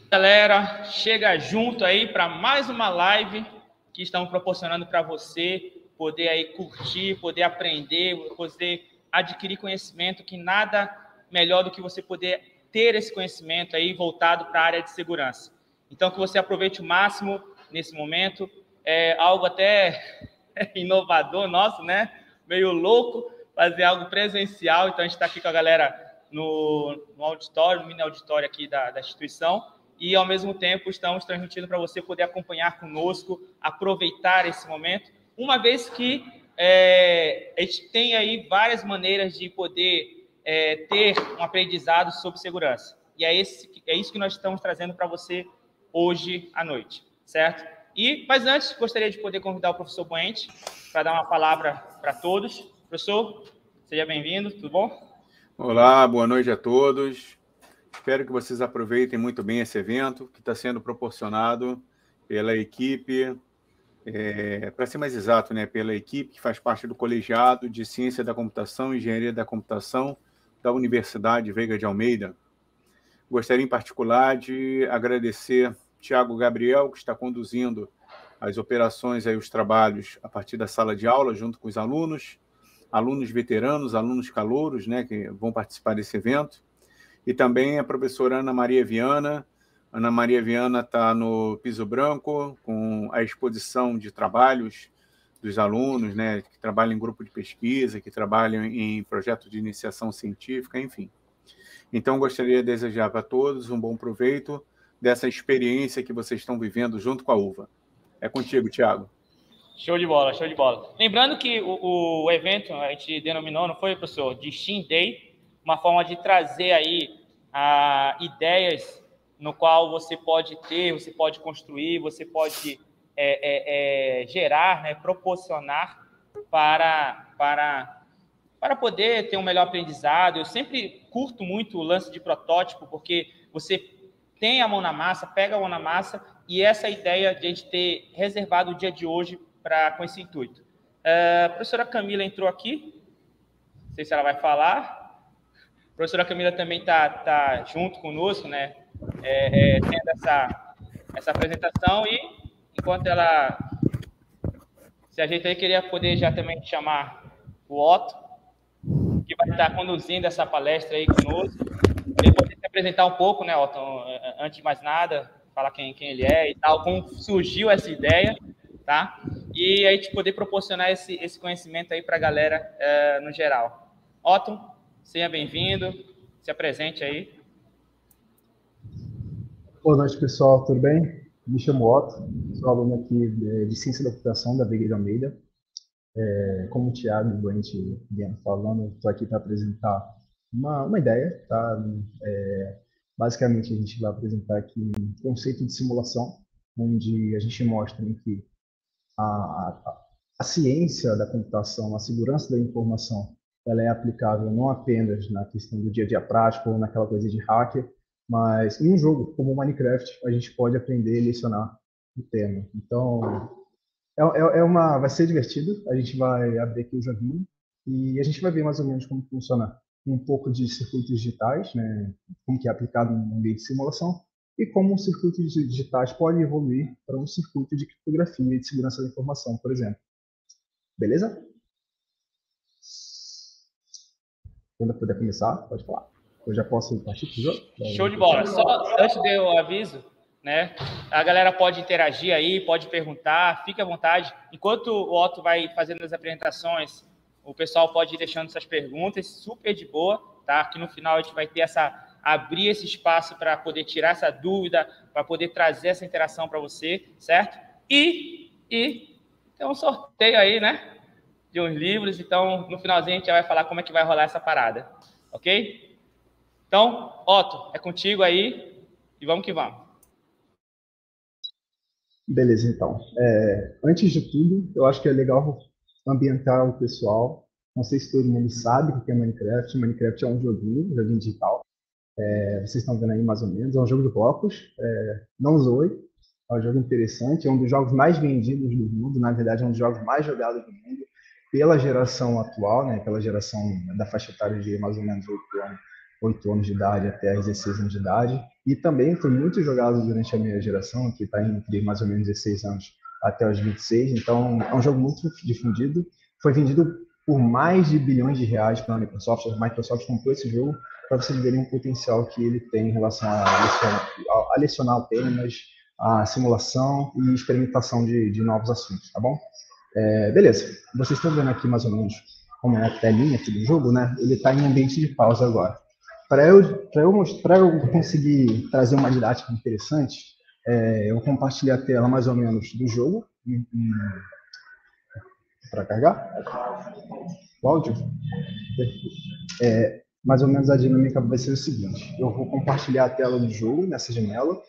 Galera, chega junto aí para mais uma live que estamos proporcionando para você poder aí curtir, poder aprender, poder adquirir conhecimento, que nada melhor do que você poder ter esse conhecimento aí voltado para a área de segurança. Então, que você aproveite o máximo nesse momento. É algo até inovador nosso, né? Meio louco fazer algo presencial. Então, a gente está aqui com a galera no auditório, no mini auditório aqui da instituição. E, ao mesmo tempo, estamos transmitindo para você poder acompanhar conosco, aproveitar esse momento, uma vez que a gente tem aí várias maneiras de poder ter um aprendizado sobre segurança. E é isso que nós estamos trazendo para você hoje à noite, certo? Mas antes, gostaria de poder convidar o professor Buente para dar uma palavra para todos. Professor, seja bem-vindo, tudo bom? Olá, boa noite a todos. Espero que vocês aproveitem muito bem esse evento, que está sendo proporcionado pela equipe, para ser mais exato, né, pela equipe que faz parte do Colegiado de Ciência da Computação e Engenharia da Computação da Universidade Veiga de Almeida. Gostaria, em particular, de agradecer Tiago Gabriel, que está conduzindo as operações, aí, os trabalhos a partir da sala de aula, junto com os alunos veteranos, alunos calouros, né, que vão participar desse evento. E também a professora Ana Maria Viana. Ana Maria Viana está no piso branco, com a exposição de trabalhos dos alunos, né, que trabalham em grupo de pesquisa, que trabalham em projetos de iniciação científica, enfim. Então, gostaria de desejar para todos um bom proveito dessa experiência que vocês estão vivendo junto com a UVA. É contigo, Tiago. Show de bola, show de bola. Lembrando que o evento a gente denominou, não foi, professor, de Steam Day, uma forma de trazer aí ideias no qual você pode ter, você pode construir, você pode gerar, né, proporcionar para poder ter um melhor aprendizado. Eu sempre curto muito o lance de protótipo, porque você tem a mão na massa, pega a mão na massa, e essa ideia de a gente ter reservado o dia de hoje com esse intuito. A professora Camila entrou aqui, não sei se ela vai falar. A professora Camila também tá junto conosco, né, tendo essa apresentação, e enquanto ela se ajeita aí, queria poder já também chamar o Otto, que vai estar conduzindo essa palestra aí conosco. Ele pode se apresentar um pouco, né, Otto, antes de mais nada, falar quem ele é e tal, como surgiu essa ideia, tá? E a gente poder proporcionar esse conhecimento aí para a galera no geral. Otto, seja bem-vindo, se apresente aí. Boa noite, pessoal, tudo bem? Me chamo Otto, sou aluno aqui de Ciência da Computação da Veiga de Almeida. Como o Thiago Buente vinha falando, estou aqui para apresentar uma ideia, tá? Basicamente, a gente vai apresentar aqui um conceito de simulação, onde a gente mostra que a ciência da computação, a segurança da informação, ela é aplicável não apenas na questão do dia a dia prático ou naquela coisa de hacker, mas em um jogo como o Minecraft, a gente pode aprender e lecionar o tema. Então, vai ser divertido. A gente vai abrir aqui o joguinho e a gente vai ver mais ou menos como funciona um pouco de circuitos digitais, né? Como que é aplicado no meio de simulação, e como um circuito digitais pode evoluir para um circuito de criptografia e de segurança da informação, por exemplo. Beleza? Quando eu puder começar, pode falar. Eu já posso partir para o jogo? Show de bola. Só antes de eu aviso, né? A galera pode interagir aí, pode perguntar, fique à vontade. Enquanto o Otto vai fazendo as apresentações, o pessoal pode ir deixando suas perguntas, super de boa, tá? Que no final a gente vai ter abrir esse espaço para poder tirar essa dúvida, para poder trazer essa interação para você, certo? E tem um sorteio aí, né? De uns livros, então no finalzinho a gente já vai falar como é que vai rolar essa parada, ok? Então, Otto, é contigo aí e vamos que vamos. Beleza, então. Antes de tudo, eu acho que é legal ambientar o pessoal. Não sei se todo mundo sabe o que é Minecraft. Minecraft é um joguinho digital. Vocês estão vendo aí mais ou menos. É um jogo de blocos. Não zoe. É um jogo interessante. É um dos jogos mais vendidos do mundo. Na verdade, é um dos jogos mais jogados do mundo pela geração atual, né? Pela geração da faixa etária de mais ou menos 8 anos 8 anos de idade até 16 anos de idade, e também foi muito jogado durante a minha geração, que está entre mais ou menos 16 anos até os 26, então é um jogo muito difundido, foi vendido por mais de bilhões de reais pela Microsoft. A Microsoft comprou esse jogo para vocês verem o potencial que ele tem em relação a lecionar temas, a simulação e experimentação de novos assuntos, tá bom? Beleza, vocês estão vendo aqui mais ou menos como é a telinha aqui do jogo, né? Ele está em ambiente de pausa agora. Para eu conseguir trazer uma didática interessante, eu compartilhei a tela mais ou menos do jogo para carregar o áudio. Mais ou menos a dinâmica vai ser o seguinte: eu vou compartilhar a tela do jogo nessa janela.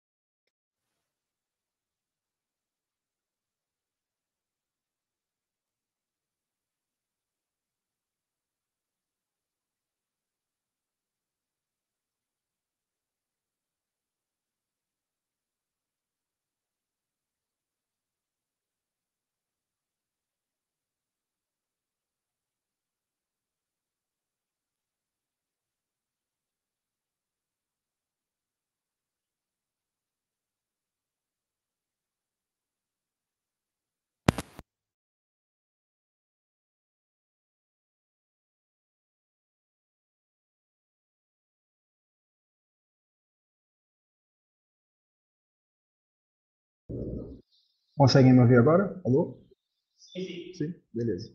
Conseguem me ouvir agora? Alô? Sim. Sim? Beleza.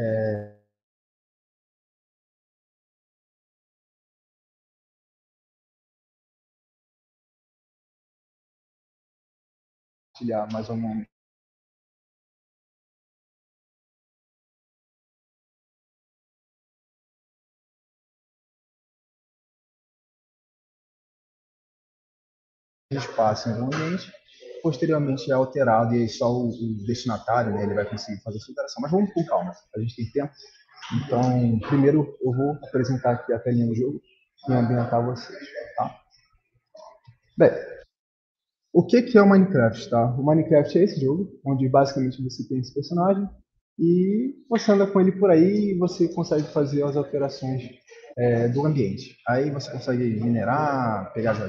Compartilhar mais ou menos. Espaço em um ambiente, posteriormente é alterado e aí só o destinatário, né, ele vai conseguir fazer essa alteração. Mas vamos com calma, a gente tem tempo. Então, primeiro eu vou apresentar aqui a telinha do jogo e ambientar vocês, tá? Bem, o que é o Minecraft, tá? O Minecraft é esse jogo, onde basicamente você tem esse personagem e você anda com ele por aí e você consegue fazer as alterações do ambiente. Aí você consegue minerar,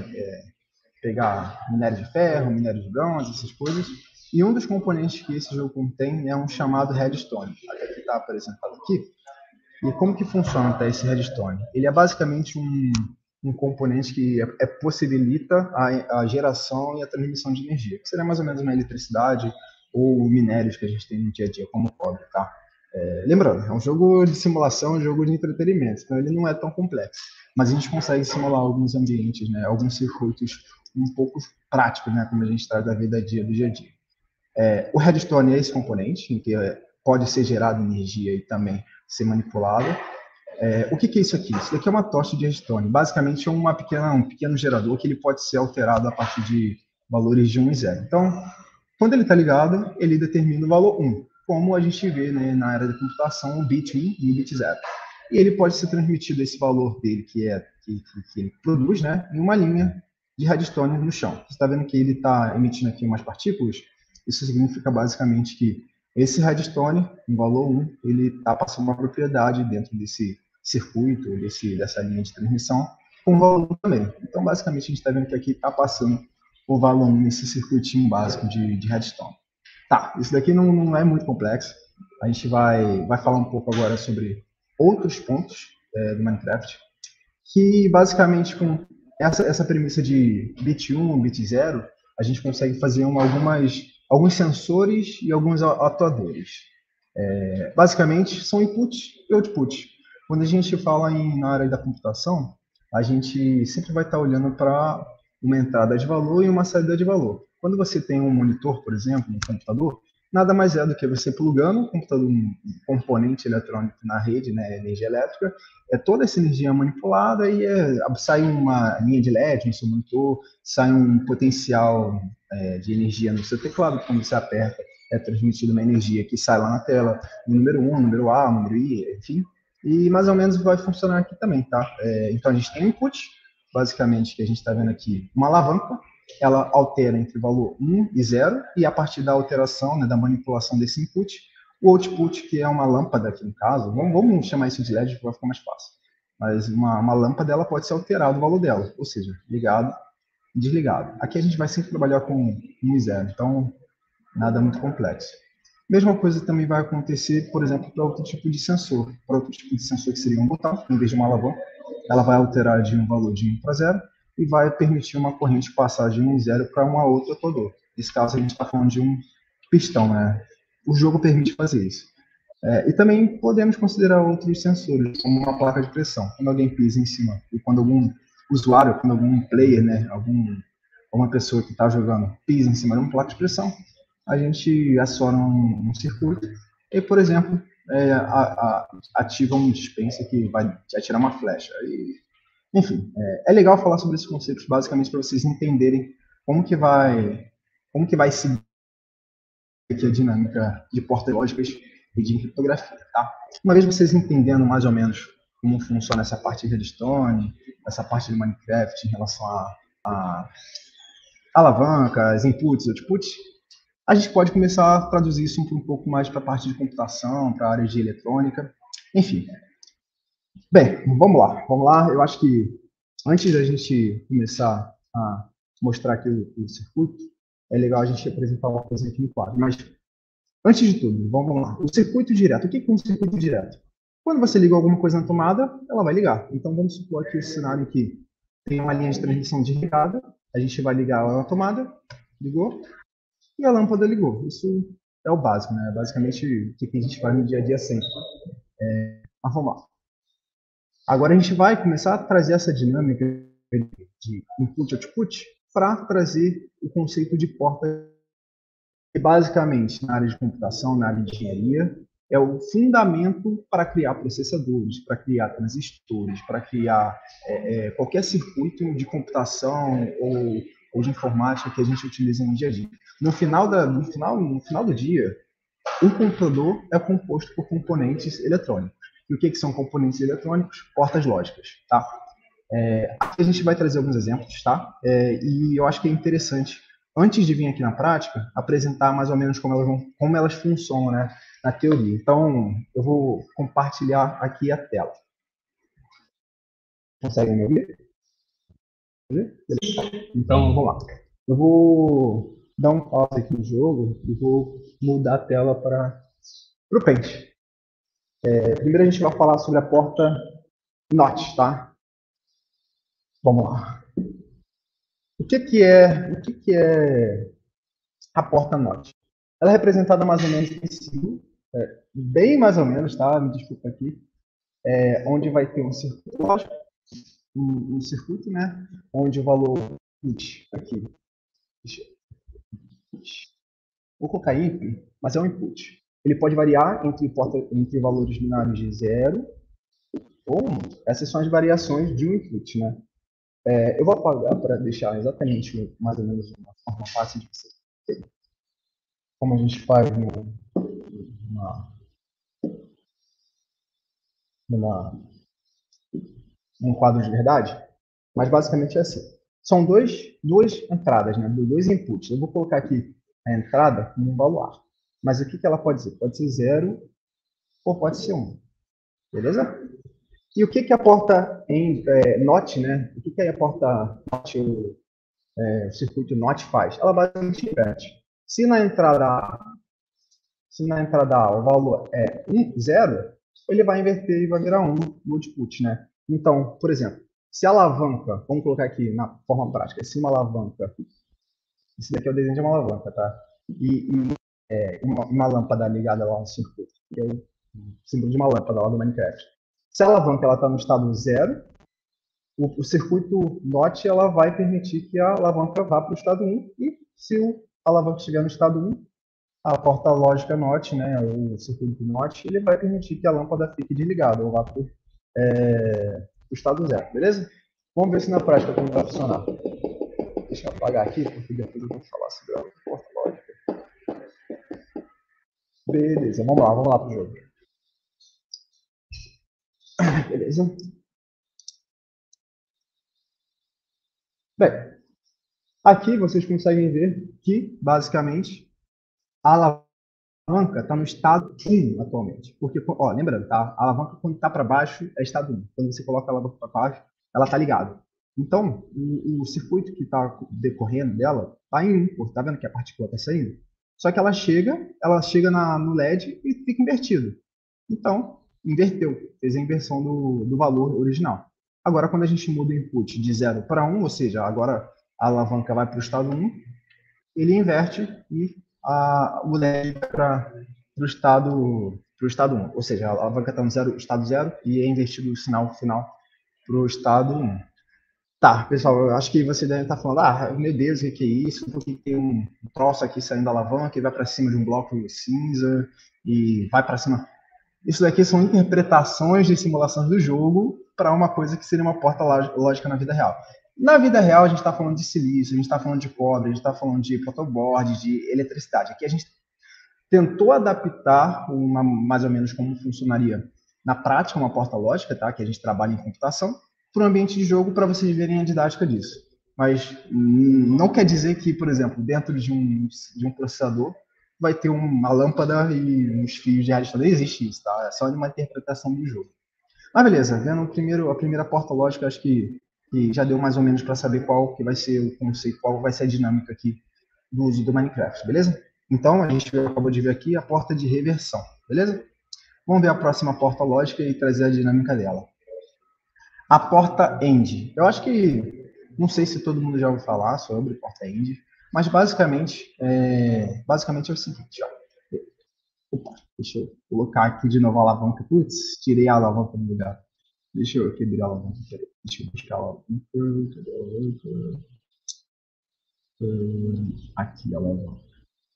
pegar minério de ferro, minério de bronze, essas coisas. E um dos componentes que esse jogo contém é um chamado redstone, até que está apresentado aqui. E como que funciona, tá, esse redstone? Ele é basicamente um componente que possibilita a geração e a transmissão de energia, que seria mais ou menos uma eletricidade ou minérios que a gente tem no dia a dia, como o cobre, tá? Lembrando, é um jogo de simulação, um jogo de entretenimento, então ele não é tão complexo, mas a gente consegue simular alguns ambientes, né, alguns circuitos um pouco práticos, né, como a gente traz da vida do dia a dia. O redstone é esse componente, em que pode ser gerado energia e também ser manipulado. O que é isso aqui? Isso daqui é uma tocha de redstone. Basicamente é um pequeno gerador que ele pode ser alterado a partir de valores de 1 e 0. Então, quando ele está ligado, ele determina o valor 1, como a gente vê, né, na área da computação, o bit 1 e o bit 0. E ele pode ser transmitido esse valor dele, que ele produz, né, em uma linha de redstone no chão. Você está vendo que ele está emitindo aqui umas partículas? Isso significa basicamente que esse redstone, em valor 1, ele está passando uma propriedade dentro desse circuito, dessa linha de transmissão, com valor também. Então, basicamente, a gente está vendo que aqui está passando o valor nesse circuitinho básico de redstone. Tá, isso daqui não é muito complexo. A gente vai falar um pouco agora sobre outros pontos do Minecraft, que basicamente com essa premissa de bit 1, bit 0, a gente consegue fazer alguns sensores e alguns atuadores. Basicamente, são inputs e outputs. Quando a gente fala na área da computação, a gente sempre vai estar olhando para uma entrada de valor e uma saída de valor. Quando você tem um monitor, por exemplo, um computador, nada mais é do que você plugando um componente eletrônico na rede, né, energia elétrica, toda essa energia manipulada e sai uma linha de LED no seu monitor, sai um potencial de energia no seu teclado, quando você aperta, é transmitida uma energia que sai lá na tela, o número 1, o número A, o número I, enfim, e mais ou menos vai funcionar aqui também, tá? Então a gente tem input, basicamente, que a gente está vendo aqui, uma alavanca, ela altera entre o valor 1 e 0, e a partir da alteração, né, da manipulação desse input, o output, que é uma lâmpada aqui no caso, vamos chamar isso de LED, porque vai ficar mais fácil. mas uma lâmpada ela pode ser alterado o valor dela, ou seja, ligado e desligado. Aqui a gente vai sempre trabalhar com 1 e 0, então nada muito complexo. Mesma coisa também vai acontecer, por exemplo, para outro tipo de sensor. Para outro tipo de sensor que seria um botão, em vez de uma alavanca, ela vai alterar de um valor de 1 para 0 e vai permitir uma corrente passar de 1 e 0 para uma outra equador. Nesse caso, a gente está falando de um pistão, né? O jogo permite fazer isso. E também podemos considerar outros sensores, como uma placa de pressão. Quando alguém pisa em cima, e quando algum usuário, quando algum player, né, alguma pessoa que está jogando pisa em cima de uma placa de pressão, a gente aciona um circuito e, por exemplo, ativa um dispenser que vai atirar uma flecha. Enfim, é legal falar sobre esses conceitos basicamente para vocês entenderem como que vai seguir aqui a dinâmica de portas lógicas e de criptografia, tá? Uma vez vocês entendendo mais ou menos como funciona essa parte de Redstone, essa parte de Minecraft em relação a alavancas, inputs, outputs, a gente pode começar a traduzir isso um pouco mais para a parte de computação, para a área de eletrônica, enfim. Bem, vamos lá. Vamos lá. Eu acho que antes da gente começar a mostrar aqui o circuito, é legal a gente apresentar uma coisa aqui no quadro. Mas, antes de tudo, vamos lá. O circuito direto. O que é um circuito direto? Quando você liga alguma coisa na tomada, ela vai ligar. Então, vamos supor aqui esse cenário que tem uma linha de transmissão desligada. A gente vai ligar ela na tomada, ligou, e a lâmpada ligou. Isso é o básico, né? Basicamente, o que a gente faz no dia a dia sempre. Mas vamos lá. Agora a gente vai começar a trazer essa dinâmica de input-output para trazer o conceito de porta, que basicamente, na área de computação, na área de engenharia, é o fundamento para criar processadores, para criar transistores, para criar qualquer circuito de computação ou de informática que a gente utiliza no dia a dia. No final do dia, um computador é composto por componentes eletrônicos. E o que são componentes eletrônicos? Portas lógicas, tá? Aqui a gente vai trazer alguns exemplos, tá? E eu acho que é interessante, antes de vir aqui na prática, apresentar mais ou menos como elas funcionam, né, na teoria. Então, eu vou compartilhar aqui a tela. Conseguem me ouvir? Então, vamos lá. Eu vou dar um pause aqui no jogo e vou mudar a tela para o Paint. Primeiro a gente vai falar sobre a porta NOT, tá? Vamos lá. O que é a porta NOT? Ela é representada mais ou menos em símbolo, bem mais ou menos, tá? Me desculpa aqui. Onde vai ter um circuito lógico, um circuito, né? Onde o valor input aqui. Vou colocar input, mas é um input. Ele pode variar entre valores binários de 0 ou 1. Essas são as variações de um input, né? Eu vou apagar para deixar exatamente mais ou menos uma forma fácil de você ter. Como a gente faz num quadro de verdade, mas basicamente é assim. São duas entradas, né? Dois inputs. Eu vou colocar aqui a entrada como um valor A. Mas o que ela pode ser? Pode ser 0 ou pode ser 1. Beleza? E o que a porta NOT, né? O que a porta NOT, o circuito NOT faz? Ela basicamente inverte. Se na entrada A o valor é 0, ele vai inverter e vai virar 1 no output, né? Então, por exemplo, se a alavanca, vamos colocar aqui na forma prática, se uma alavanca, esse daqui é o desenho de uma alavanca, tá? E uma lâmpada ligada lá no circuito, que é o símbolo de uma lâmpada lá do Minecraft. Se a alavanca está no estado 0, o circuito NOT ela vai permitir que a alavanca vá para o estado 1, e se a alavanca estiver no estado 1, a porta lógica NOT, né, o circuito NOT, ele vai permitir que a lâmpada fique desligada ou vá para o estado 0, beleza? Vamos ver se na prática como vai funcionar. Deixa eu apagar aqui, porque depois eu vou falar sobre a porta lógica. Beleza, vamos lá para o jogo. Beleza? Bem, aqui vocês conseguem ver que, basicamente, a alavanca alavanca está no estado 1 atualmente. Porque, ó, lembrando, tá? A alavanca, quando está para baixo, é estado 1. Quando você coloca a alavanca para baixo, ela está ligada. Então, o circuito que está decorrendo dela está em 1, tá vendo que a partícula está saindo? Só que ela chega no LED e fica invertido. Então, inverteu, fez a inversão do valor original. Agora, quando a gente muda o input de 0 para 1, ou seja, agora a alavanca vai para o estado 1, ele inverte e o LED vai para o estado 1. Ou seja, a alavanca está no estado 0 e é invertido o sinal final para o estado 1. Tá, pessoal, eu acho que você deve estar falando, meu Deus, o que é isso? Por que tem um troço aqui saindo da alavanca e vai para cima de um bloco cinza e vai para cima? Isso daqui são interpretações de simulações do jogo para uma coisa que seria uma porta lógica na vida real. Na vida real, a gente está falando de silício, a gente está falando de cobre, a gente está falando de protoboard, de eletricidade. Aqui a gente tentou adaptar mais ou menos como funcionaria na prática uma porta lógica, tá? Que a gente trabalha em computação, para o ambiente de jogo, para vocês verem a didática disso. Mas não quer dizer que, por exemplo, dentro de um processador vai ter uma lâmpada e uns fios de radiação. Não existe isso, tá? É só uma interpretação do jogo. Mas beleza, vendo a primeira porta lógica, acho que já deu mais ou menos para saber qual que vai ser o conceito, qual vai ser a dinâmica aqui do uso do Minecraft, beleza? Então, a gente acabou de ver aqui a porta de reversão, beleza? Vamos ver a próxima porta lógica e trazer a dinâmica dela. A porta AND. Eu acho que, não sei se todo mundo já ouviu falar sobre porta AND, mas basicamente é o seguinte, ó. Opa, deixa eu colocar aqui de novo a alavanca. Putz, tirei a alavanca do lugar. Deixa eu aqui abrir a alavanca. Deixa eu buscar a alavanca. Aqui a alavanca.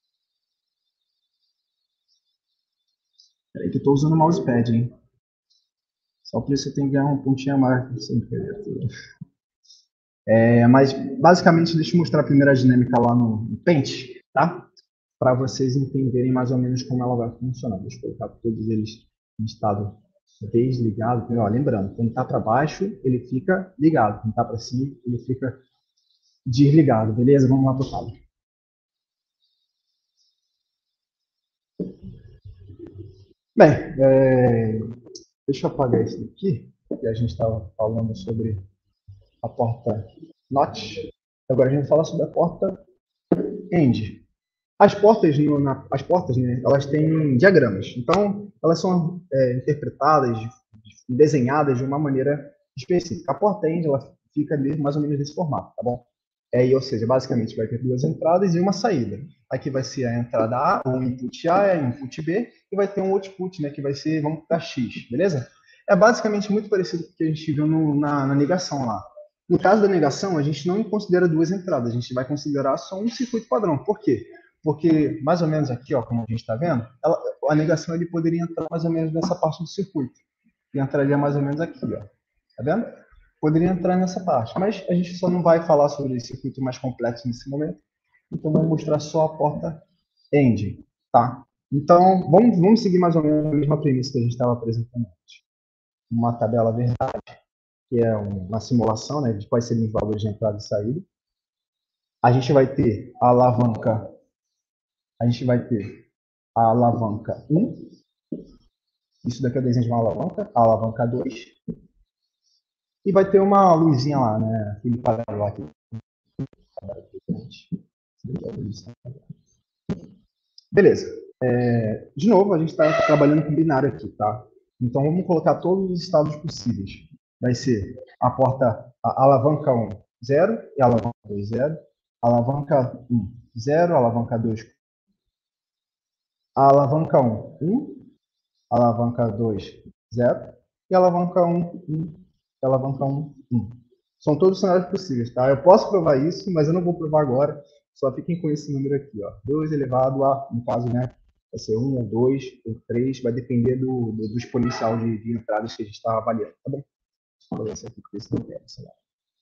Peraí que eu estou usando o mousepad, hein? Só por isso eu tenho que ganhar um pontinho a mais. Mas, basicamente, deixa eu mostrar a primeira dinâmica lá no Paint, tá? Para vocês entenderem mais ou menos como ela vai funcionar. Deixa eu colocar todos eles em estado desligado. Ó, lembrando, quando está para baixo, ele fica ligado. Quando está para cima, ele fica desligado. Beleza? Vamos lá para o quadro. Bem, deixa eu apagar isso aqui, que a gente estava falando sobre a porta NOT. Agora a gente vai falar sobre a porta AND. As portas, né, elas têm diagramas. Então, elas são interpretadas, desenhadas de uma maneira específica. A porta AND, ela fica ali mais ou menos desse formato, tá bom? Ou seja, basicamente vai ter duas entradas e uma saída. Aqui vai ser a entrada A, o input A, o input B, e vai ter um output, né, que vai ser, vamos para X, beleza? É basicamente muito parecido com o que a gente viu na negação lá. No caso da negação, a gente não considera duas entradas, a gente vai considerar só um circuito padrão. Por quê? Porque, mais ou menos aqui, ó, como a gente está vendo, a negação ele poderia entrar mais ou menos nessa parte do circuito. E entraria mais ou menos aqui, ó. Tá vendo? Poderia entrar nessa parte, mas a gente só não vai falar sobre esse circuito mais complexo nesse momento. Então, vamos mostrar só a porta AND, tá? Então, vamos seguir mais ou menos a mesma premissa que a gente estava apresentando antes. Uma tabela verdade, que é uma simulação, né, de quais seriam os valores de entrada e saída. A gente vai ter a alavanca 1. Isso daqui é o desenho de uma alavanca. A alavanca 2. E vai ter uma luzinha lá, né? Aquele paralelo lá. Beleza. De novo, a gente está trabalhando com binário aqui, tá? Então, vamos colocar todos os estados possíveis. Vai ser a alavanca 1, 0, e a alavanca 2, 0. Alavanca 1, 0, alavanca 2, a alavanca 1, 1, alavanca 2, 0, e a alavanca 1, 1, e a alavanca 1, 1. São todos cenários possíveis, tá? Eu posso provar isso, mas eu não vou provar agora. Só fiquem com esse número aqui, ó. 2 elevado a, no caso, né? Vai ser 1 ou 2 ou 3, vai depender do exponencial de entradas que a gente está avaliando, tá bom? Vou ver aqui com esse número, sei lá.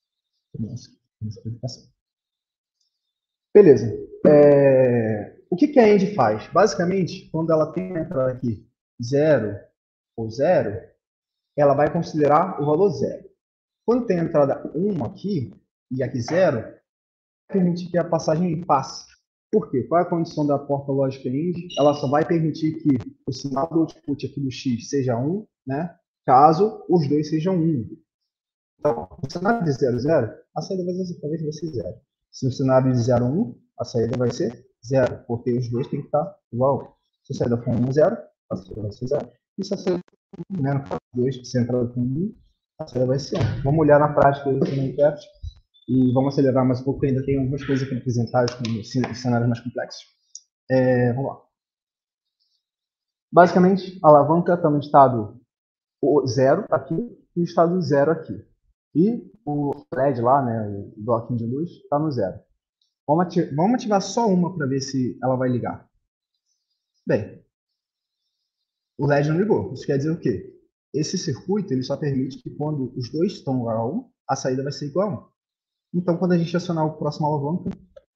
Beleza. O que a AND faz? Basicamente, quando ela tem uma entrada aqui 0 ou 0, ela vai considerar o valor 0. Quando tem a entrada 1 aqui e aqui 0, permite que a passagem passe. Por quê? Qual é a condição da porta lógica AND? Ela só vai permitir que o sinal do output aqui do X seja 1, né? Caso os dois sejam 1. Então, no cenário de 0, 0, a saída vai ser 0. Se no cenário de 0, 1, a saída vai ser 0, porque os dois têm que estar igual. Se a saída for 1, 0, a saída vai ser 0. E se a saída for 1, 2, se entrar com 1, a saída vai ser 1. Vamos olhar na prática isso no Minecraft. E vamos acelerar mais um pouco, ainda tem algumas coisas para apresentar com cenários mais complexos. Vamos lá. Basicamente, a alavanca está no estado 0 aqui e o estado 0 aqui. E o LED lá, né, o bloquinho de luz, está no 0. Vamos ativar só uma para ver se ela vai ligar. Bem, o LED não ligou. Isso quer dizer o quê? Esse circuito ele só permite que quando os dois estão igual a 1, a saída vai ser igual a 1. Então, quando a gente acionar o próximo alavanca,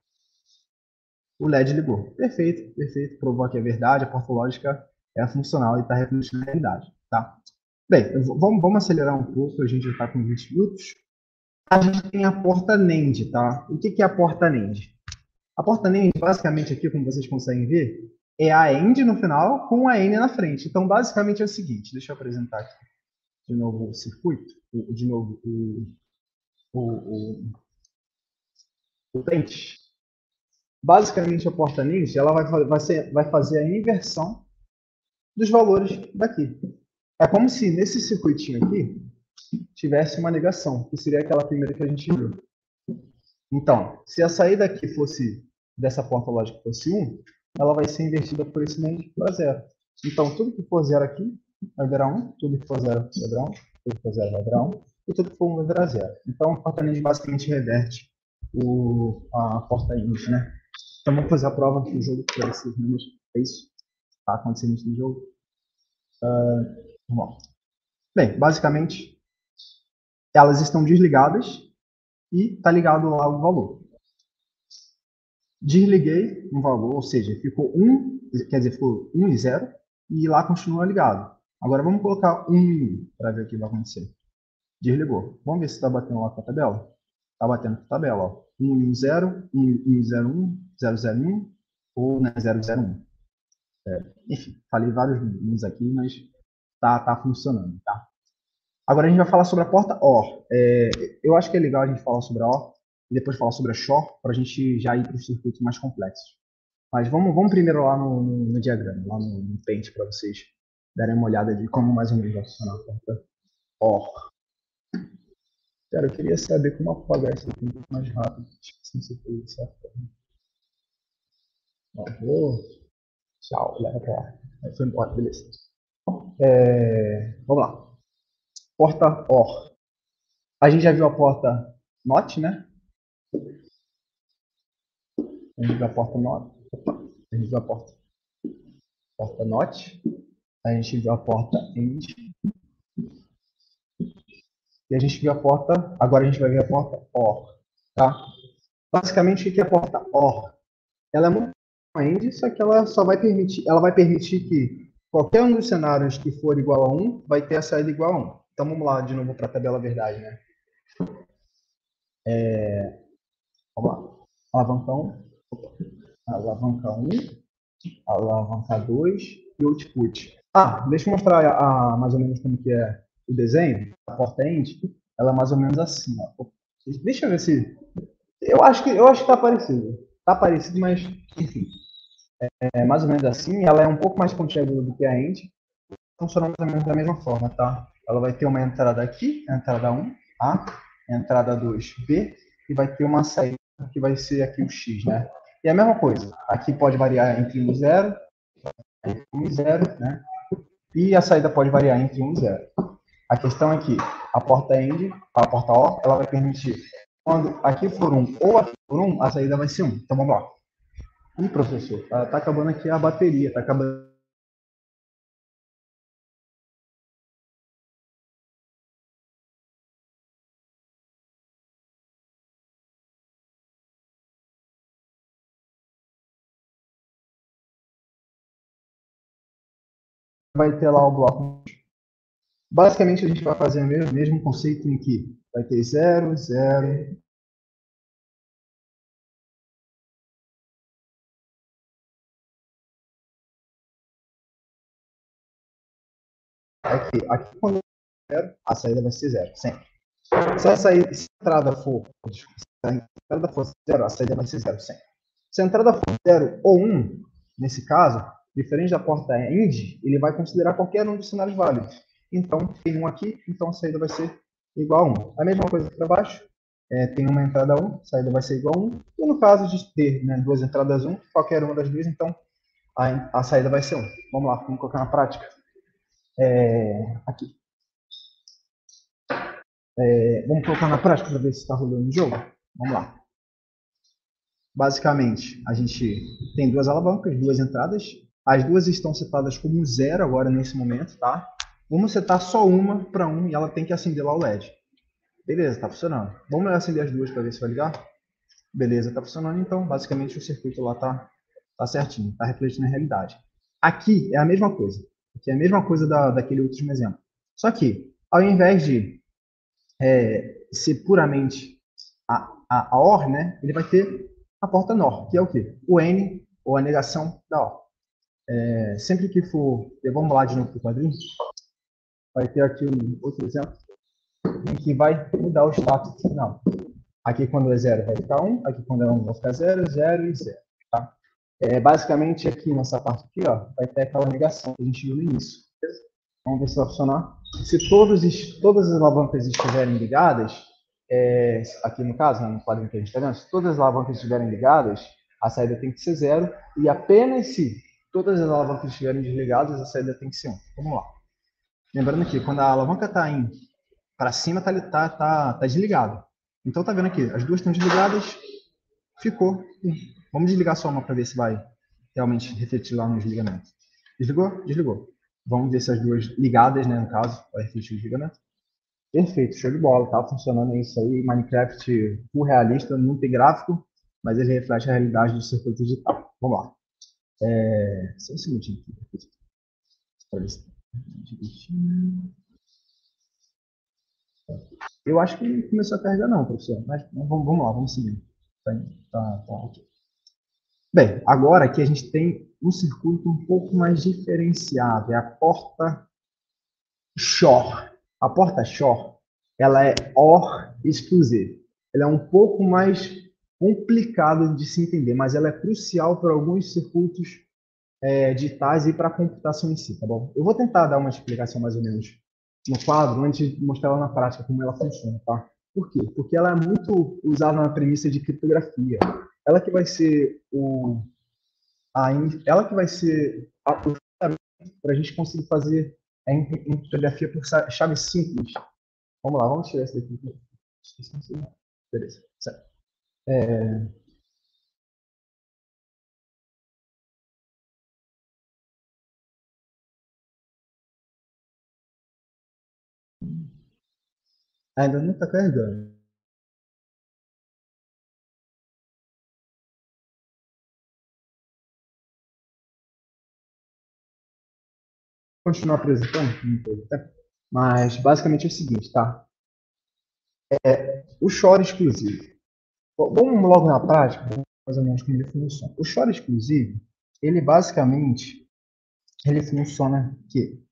o LED ligou. Perfeito, perfeito. Provou que é verdade, a porta lógica é funcional e está refletindo a realidade. Tá? Bem, vamos acelerar um pouco, a gente já está com 20 minutos. A gente tem a porta NAND, tá? O que é a porta NAND? A porta NAND, basicamente aqui, como vocês conseguem ver, é a AND no final com a N na frente. Então, basicamente é o seguinte, deixa eu apresentar aqui de novo o circuito, de novo o pente. Basicamente, a porta NAND ela vai fazer a inversão dos valores daqui. É como se nesse circuitinho aqui tivesse uma negação, que seria aquela primeira que a gente viu. Então, se a saída aqui fosse dessa porta lógica fosse 1, ela vai ser invertida por esse NAND para 0. Então, tudo que for 0 aqui vai virar 1, tudo que for 0 vai virar 1, tudo que for 0 vai virar 1, e tudo que for 1 vai virar 0. Então, a porta NAND basicamente reverte a porta INT, né? Então, vamos fazer a prova do jogo para ver se os números é isso. Está acontecendo isso no jogo. Vamos lá. Bem, basicamente, elas estão desligadas e está ligado lá o valor. Desliguei um valor, ou seja, ficou 1, quer dizer, ficou 1 e 0, e lá continua ligado. Agora vamos colocar 1 e 1 para ver o que vai acontecer. Desligou. Vamos ver se está batendo lá com a tabela. Está batendo com a tabela. Ó. 1 e 1, 0, 1 e 0, 1, 0, 0, 1, ou né, 0, 0, 1. Enfim, falei vários números aqui, mas tá funcionando. Tá? Agora a gente vai falar sobre a porta OR. Eu acho que é legal a gente falar sobre a OR e depois falar sobre a SHOR para a gente já ir para os circuitos mais complexos. Mas vamos primeiro lá no diagrama, lá no Paint, para vocês darem uma olhada de como mais ou menos vai funcionar a porta OR. Cara, eu queria saber como apagar isso aqui um pouco mais rápido. Esqueci se foi certo. Tchau, leva pra lá. Aí foi embora, beleza. Vamos lá. Porta OR. A gente já viu a porta NOT, né? A gente viu a porta NOT. A gente viu a porta NOT. A gente viu a porta AND. E a gente viu a porta. Agora a gente vai ver a porta OR. Tá? Basicamente, o que é a porta OR? Ela é muito AND, só que ela só vai permitir que qualquer um dos cenários que for igual a 1 vai ter a saída igual a 1. Então vamos lá de novo para a tabela verdade, né? Vamos lá. Alavanca 1, alavanca 1, alavanca 2 e output. Deixa eu mostrar mais ou menos como que é o desenho. A porta end, ela é mais ou menos assim. Ó. Deixa eu ver se... Eu acho que está parecido. Está parecido, mas enfim. É mais ou menos assim. Ela é um pouco mais pontiaguda do que a end. Funciona mais ou menos da mesma forma, tá? Ela vai ter uma entrada aqui, a entrada 1, A, a entrada 2, B, e vai ter uma saída que vai ser aqui o X, né? E a mesma coisa, aqui pode variar entre 1 e 0, 1 e 0, né? E a saída pode variar entre 1 e 0. A questão é que a porta AND, a porta OR, ela vai permitir, quando aqui for 1 ou aqui for 1, a saída vai ser 1. Então vamos lá. Ih, professor, tá acabando aqui a bateria, tá acabando. Vai ter lá o bloco. Basicamente, a gente vai fazer o mesmo conceito em que vai ter 0, 0, Aqui quando é zero, a saída vai ser zero, sempre. Se a entrada for, se a entrada for zero, a saída vai ser zero, sempre. Se a entrada for 0 ou 1, nesse caso, diferente da porta end, ele vai considerar qualquer um dos cenários válidos. Então, tem um aqui, então a saída vai ser igual a 1. A mesma coisa aqui para baixo, tem uma entrada 1, a saída vai ser igual a 1. E no caso de ter, né, duas entradas 1, qualquer uma das duas, então a saída vai ser 1. Vamos lá, vamos colocar na prática. Aqui. Vamos colocar na prática para ver se está rolando o jogo? Vamos lá. Basicamente, a gente tem duas alavancas, duas entradas. As duas estão setadas como 0 agora nesse momento, tá? Vamos setar só uma para 1 e ela tem que acender lá o LED. Beleza, está funcionando. Vamos acender as duas para ver se vai ligar? Beleza, está funcionando então. Basicamente o circuito lá tá certinho, está refletindo a realidade. Aqui é a mesma coisa. Aqui é a mesma coisa daquele último exemplo. Só que, ao invés de ser puramente a OR, né, ele vai ter a porta NOR, que é o quê? O N, ou a negação da OR. Sempre que for, vamos lá de novo para o quadrinho, vai ter aqui um outro exemplo, em que vai mudar o status final. Aqui quando é 0 vai ficar 1, aqui quando é 1 vai ficar 0, 0 e 0. Tá? Basicamente aqui nessa parte aqui, ó, vai ter aquela negação que a gente viu no início. Vamos ver se vai funcionar. Se todas as alavancas estiverem ligadas, aqui no caso, no quadrinho que a gente está vendo, se todas as alavancas estiverem ligadas, a saída tem que ser 0, e apenas se todas as alavancas estiverem desligadas, a saída tem que ser 1. Vamos lá. Lembrando que quando a alavanca está indo para cima, tá desligado. Então, tá vendo aqui, as duas estão desligadas, ficou. Vamos desligar só uma para ver se vai realmente refletir lá no desligamento. Desligou? Desligou. Vamos ver se as duas ligadas, né, no caso, vai refletir o desligamento. Perfeito, show de bola, tá funcionando isso aí. Minecraft full realista, não tem gráfico, mas ele reflete a realidade do circuito digital. Vamos lá. Só um segundinho aqui. Eu acho que não começou a carregar não, professor, mas vamos lá, vamos seguir. Tá ok. Bem, agora aqui a gente tem um circuito um pouco mais diferenciado, é a porta Shor. A porta Shor, ela é OR exclusive. Ela é um pouco mais complicado de se entender, mas ela é crucial para alguns circuitos digitais e para a computação em si, tá bom? Eu vou tentar dar uma explicação mais ou menos no quadro, antes de mostrar ela na prática como ela funciona, tá? Por quê? Porque ela é muito usada na premissa de criptografia. Ela que vai ser ela que vai ser para a gente conseguir fazer a criptografia por chave simples. Vamos lá, vamos tirar esse daqui. Beleza, certo. Ainda não está carregando. Continuar apresentando? Mas basicamente é o seguinte, tá? O Shor exclusivo. Vamos logo na prática, mais ou menos como ele funciona. O Shor exclusivo, ele basicamente ele funciona que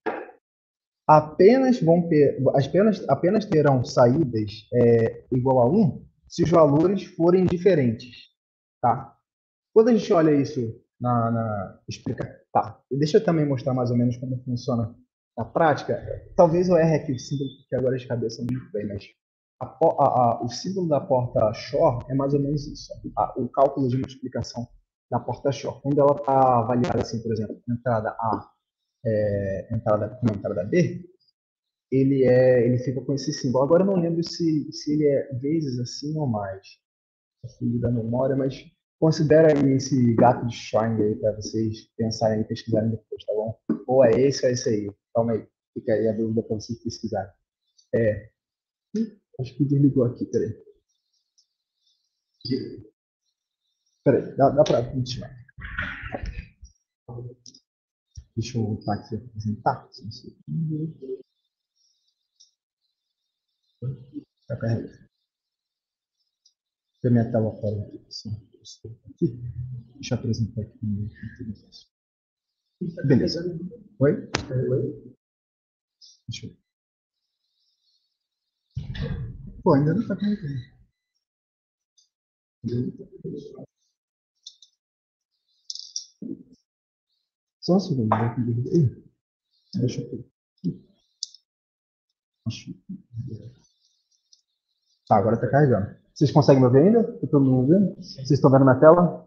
apenas terão saídas igual a 1 se os valores forem diferentes, tá? Quando a gente olha isso explica, tá? Deixa eu também mostrar mais ou menos como funciona na prática. Talvez eu erre aqui o símbolo, porque agora de cabeça não muito bem, mas o símbolo da porta Shor é mais ou menos isso. O cálculo de multiplicação da porta Shor. Quando ela está avaliada assim, por exemplo, entrada A, entrada B, ele fica com esse símbolo. Agora eu não lembro se ele é vezes assim ou mais. É filho da memória, mas considera aí esse gato de Schrödinger aí para vocês pensarem e pesquisarem depois, tá bom? Ou é esse ou é esse aí. Calma aí. Fica aí a dúvida para vocês pesquisarem. Acho que desligou aqui, peraí. Peraí, dá para continuar. Deixa eu voltar aqui e apresentar. Tá carregando. Deixa eu minha tela fora aqui. Deixa eu apresentar aqui. Beleza. Oi? Deixa eu ver. Pô, ainda não tá carregando. Só um segundo. Deixa eu ver. Tá, agora tá carregando. Vocês conseguem me ver ainda? Tá todo mundo vendo? Vocês estão vendo minha tela?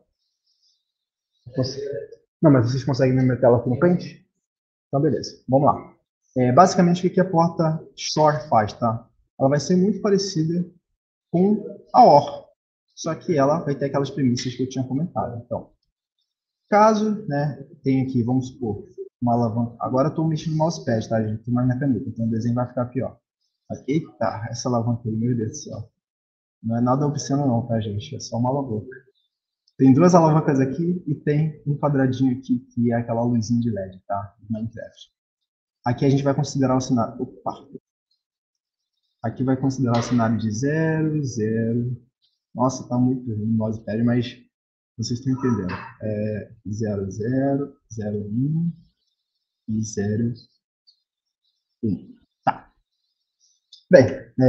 Não, mas vocês conseguem ver minha tela aqui no Paint? Então, beleza. Vamos lá. Basicamente, o que a porta Store faz, tá? Ela vai ser muito parecida com a OR, só que ela vai ter aquelas premissas que eu tinha comentado. Então, caso, né, tenha aqui, vamos supor, uma alavanca. Agora eu estou mexendo no mousepad, tá, gente? Estou mais na caneta, então o desenho vai ficar pior. Eita, essa alavanca aí, meu Deus do céu. Não é nada obsceno não, tá, gente? É só uma alavanca. Tem duas alavancas aqui e tem um quadradinho aqui, que é aquela luzinha de LED, tá? Do Minecraft. Aqui a gente vai considerar o cenário... Opa! Aqui vai considerar o cenário de 0, 0. Nossa, tá muito ruim o mousepad, mas vocês estão entendendo. 0, 0, 0, 1 e 0, 1. Tá. Bem,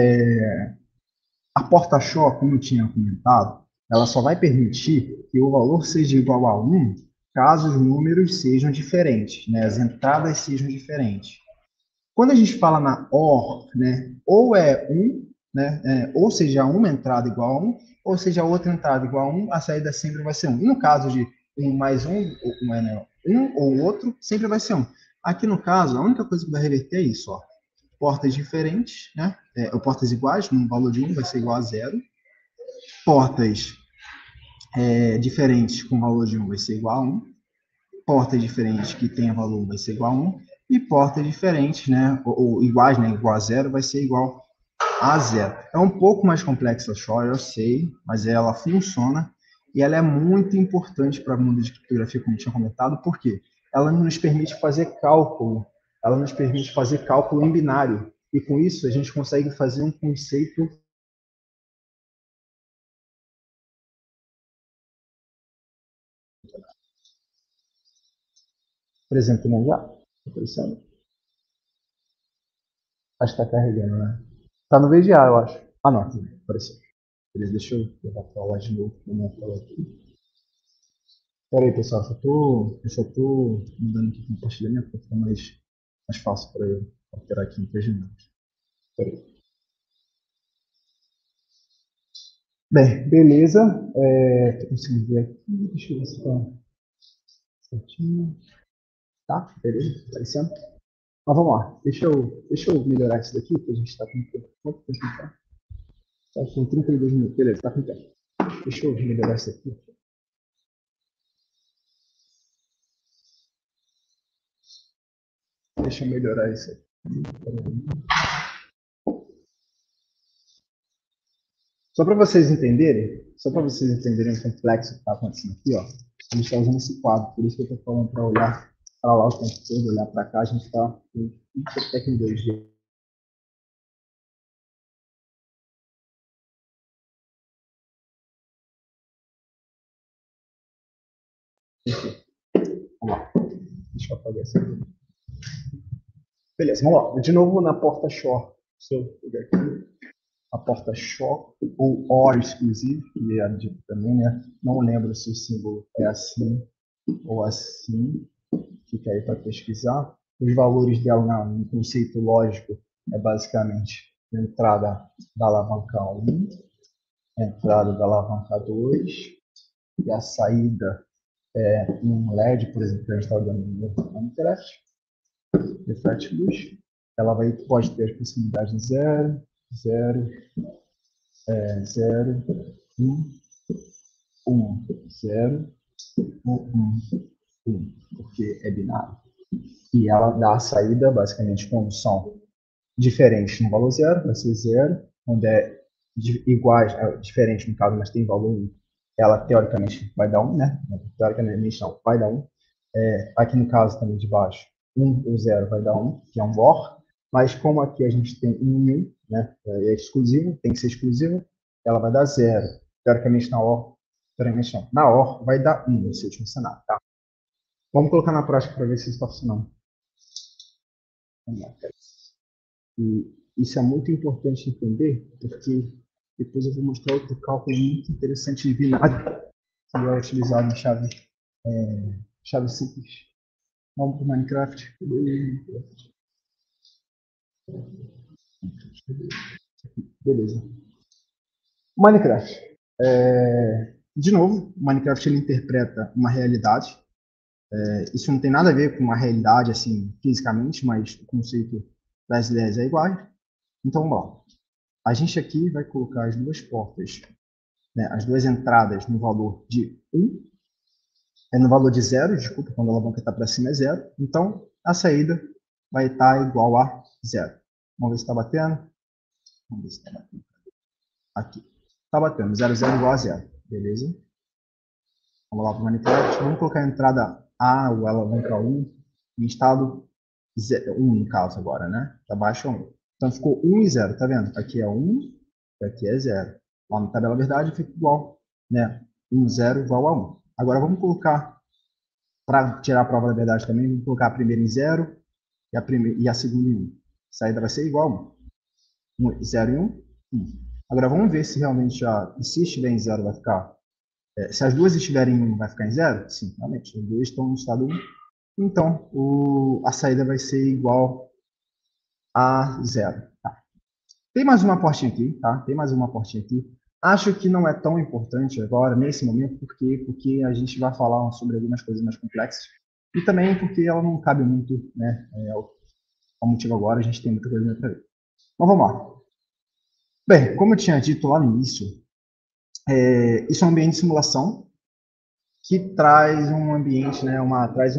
a porta-show, como eu tinha comentado, ela só vai permitir que o valor seja igual a 1 caso os números sejam diferentes, né? As entradas sejam diferentes. Quando a gente fala na OR, né, ou é 1, né, ou seja, uma entrada igual a 1, ou seja, outra entrada igual a 1, a saída sempre vai ser 1. E no caso de 1 mais 1, um ou outro, sempre vai ser 1. Aqui no caso, a única coisa que vai reverter é isso, ó. Portas diferentes, né, ou portas iguais, no valor de 1 vai ser igual a 0. Portas diferentes com valor de 1 vai ser igual a 1. Portas diferentes que tenha valor vai ser igual a 1. E portas diferentes, né, ou iguais, né, igual a 0, vai ser igual a 0. É um pouco mais complexa a Shore, eu sei, mas ela funciona e ela é muito importante para o mundo de criptografia, como eu tinha comentado, porque ela nos permite fazer cálculo, ela nos permite fazer cálculo em binário. E com isso a gente consegue fazer um conceito presente, né? Já? Aparecendo. Acho que está carregando, né? Está no VGA, eu acho. Ah, não, apareceu. Beleza, deixa eu levar para lá de novo na minha tela aqui. Pera aí, pessoal, eu só tô mudando aqui o compartilhamento para ficar mais fácil para eu alterar aqui em 3 minutos. Pera aí. Bem, beleza. Tô conseguindo ver aqui. Deixa eu ver se está certinho. Tá, beleza, aparecendo. Mas vamos lá. Deixa eu melhorar isso daqui, porque a gente está com tempo. Quanto tempo tá? Tá com 32 minutos. Beleza, tá com tempo. Deixa eu melhorar isso aqui. Deixa eu melhorar isso aqui. Só para vocês entenderem o complexo que está acontecendo aqui, ó. A gente está usando esse quadro, por isso que eu estou falando para olhar para lá o tempo todo, olhar para cá, a gente está até com 2G. Vamos lá. Deixa eu apagar isso aqui. Beleza, vamos lá. De novo na porta short. Se eu pegar aqui, a porta short, ou OR exclusivo, que é dito também, né? Não lembro se o símbolo é assim ou assim. Fica aí para pesquisar. Os valores dela no conceito lógico é basicamente a entrada da alavanca 1, a entrada da alavanca 2 e a saída um LED, por exemplo, que a gente está usando no Minecraft, reflete luz. Ela pode ter as possibilidades de 0, 0, 0, 1, 1, 0, 1, 1, porque é binário. E ela dá a saída, basicamente, quando são diferentes no valor 0, vai ser 0, onde é iguais, diferente no caso, mas tem valor 1, ela teoricamente vai dar 1, né? Teoricamente não, vai dar 1. Aqui no caso também de baixo, 1 ou 0 vai dar 1, que é um OR, mas como aqui a gente tem 1 e 1, né? É exclusivo, tem que ser exclusivo, ela vai dar 0. Teoricamente na OR, teoricamente não, na OR vai dar 1 nesse último cenário, tá? Vamos colocar na prática para ver se isso está funcionando. Vamos lá, E isso é muito importante entender, porque depois eu vou mostrar outro cálculo muito interessante de binário, que é utilizado em chave simples. Vamos para o Minecraft. Beleza. Minecraft. De novo, o Minecraft ele interpreta uma realidade. Isso não tem nada a ver com uma realidade assim fisicamente, mas o conceito das ideias é igual. Então, vamos lá. A gente aqui vai colocar as duas portas, né, as duas entradas no valor de 1, no valor de 0, desculpa, quando a alavanca está para cima é 0. Então, a saída vai estar igual a 0. Vamos ver se está batendo. Vamos ver se está batendo. Aqui. Está batendo. 0, 0 igual a 0. Beleza? Vamos lá para o Minecraft. Vamos colocar a entrada A, ou alavanca 1, em estado 1, no caso agora, né? Está abaixo 1. Então, ficou 1 e 0, tá vendo? Aqui é 1, aqui é 0. Lá na tabela verdade fica igual, né? 1, 0 igual a 1. Agora, vamos colocar, para tirar a prova da verdade também, vamos colocar a primeira em 0 e a segunda em 1. A saída vai ser igual a 1. 0 e 1, 1. Agora, vamos ver se realmente se estiver em 0 vai ficar. Se as duas estiverem em 1, vai ficar em 0? Sim, realmente. As duas estão no estado 1. Então, a saída vai ser igual a 0. Tá. Tem mais uma portinha aqui, tá? Tem mais uma portinha aqui. Acho que não é tão importante agora, nesse momento, porque a gente vai falar sobre algumas coisas mais complexas. E também porque ela não cabe muito, né? Ao motivo agora, a gente tem muita coisa para ver. Mas vamos lá. Bem, como eu tinha dito lá no início, isso é um ambiente de simulação que traz um ambiente, né? Traz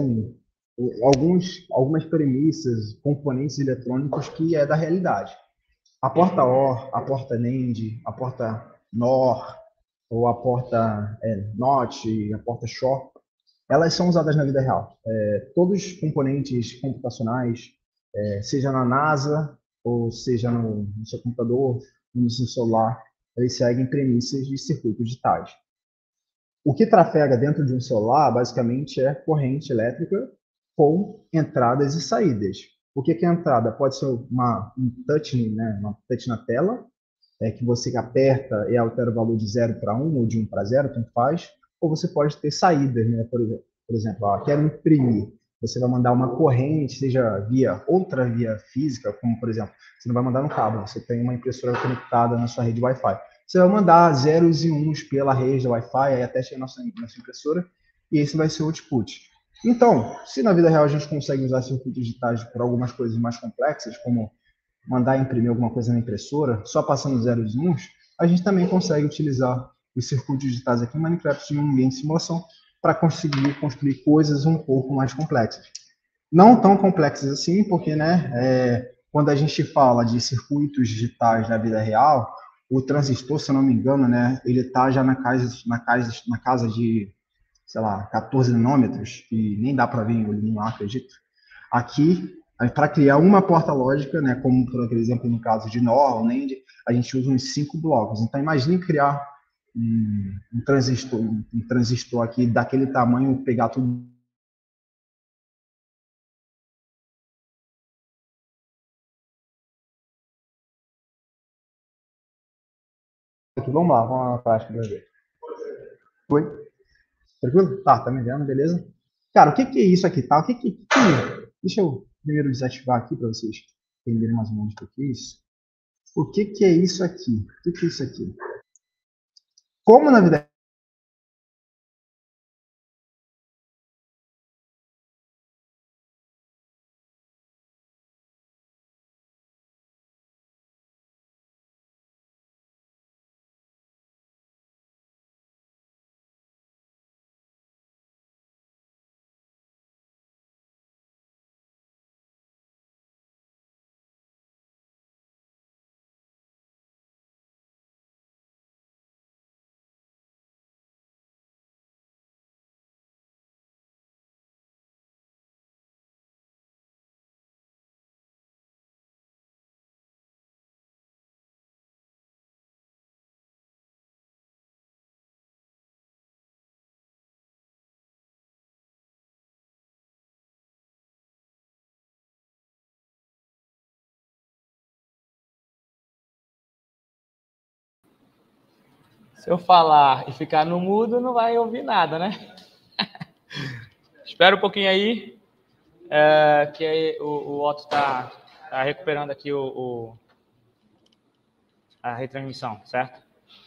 algumas premissas, componentes eletrônicos que é da realidade. A porta OR, a porta NAND, a porta NOR, ou a porta NOT, a porta SHOR, elas são usadas na vida real. Todos os componentes computacionais, seja na NASA, ou seja no seu computador, no seu celular, eles seguem premissas de circuitos digitais. O que trafega dentro de um celular, basicamente, é corrente elétrica com entradas e saídas. O que é entrada? Pode ser um touch, né? Uma touch na tela, que você aperta e altera o valor de 0 para 1 ou de 1 para 0, tanto faz. Ou você pode ter saídas, né? Por exemplo, quero imprimir. Você vai mandar uma corrente, seja via outra via física, como por exemplo, você não vai mandar no cabo, você tem uma impressora conectada na sua rede Wi-Fi. Você vai mandar zeros e uns pela rede Wi-Fi até chegar na sua impressora, e esse vai ser o output. Então, se na vida real a gente consegue usar circuitos digitais para algumas coisas mais complexas, como mandar imprimir alguma coisa na impressora, só passando zeros e uns, a gente também consegue utilizar os circuitos digitais aqui em Minecraft em um ambiente de simulação para conseguir construir coisas um pouco mais complexas. Não tão complexas assim, porque, né, quando a gente fala de circuitos digitais na vida real, o transistor, se eu não me engano, né, ele está já na casa de, sei lá, 14 nanômetros, e nem dá para ver em olho nu, acredito. Aqui, para criar uma porta lógica, né, como por exemplo no caso de NOR ou NAND, a gente usa uns 5 blocos. Então, imagine criar um transistor aqui daquele tamanho, pegar tudo. Aqui, vamos lá na prática para ver. Foi? Tranquilo? Tá me vendo, beleza? Cara, o que é isso aqui, tá? Deixa eu primeiro desativar aqui para vocês entenderem mais ou menos o que é isso. O que é isso aqui? O que é isso aqui? Como na vida Se eu falar e ficar no mudo, não vai ouvir nada, né? Espera um pouquinho aí, que aí o Otto tá recuperando aqui a retransmissão, certo?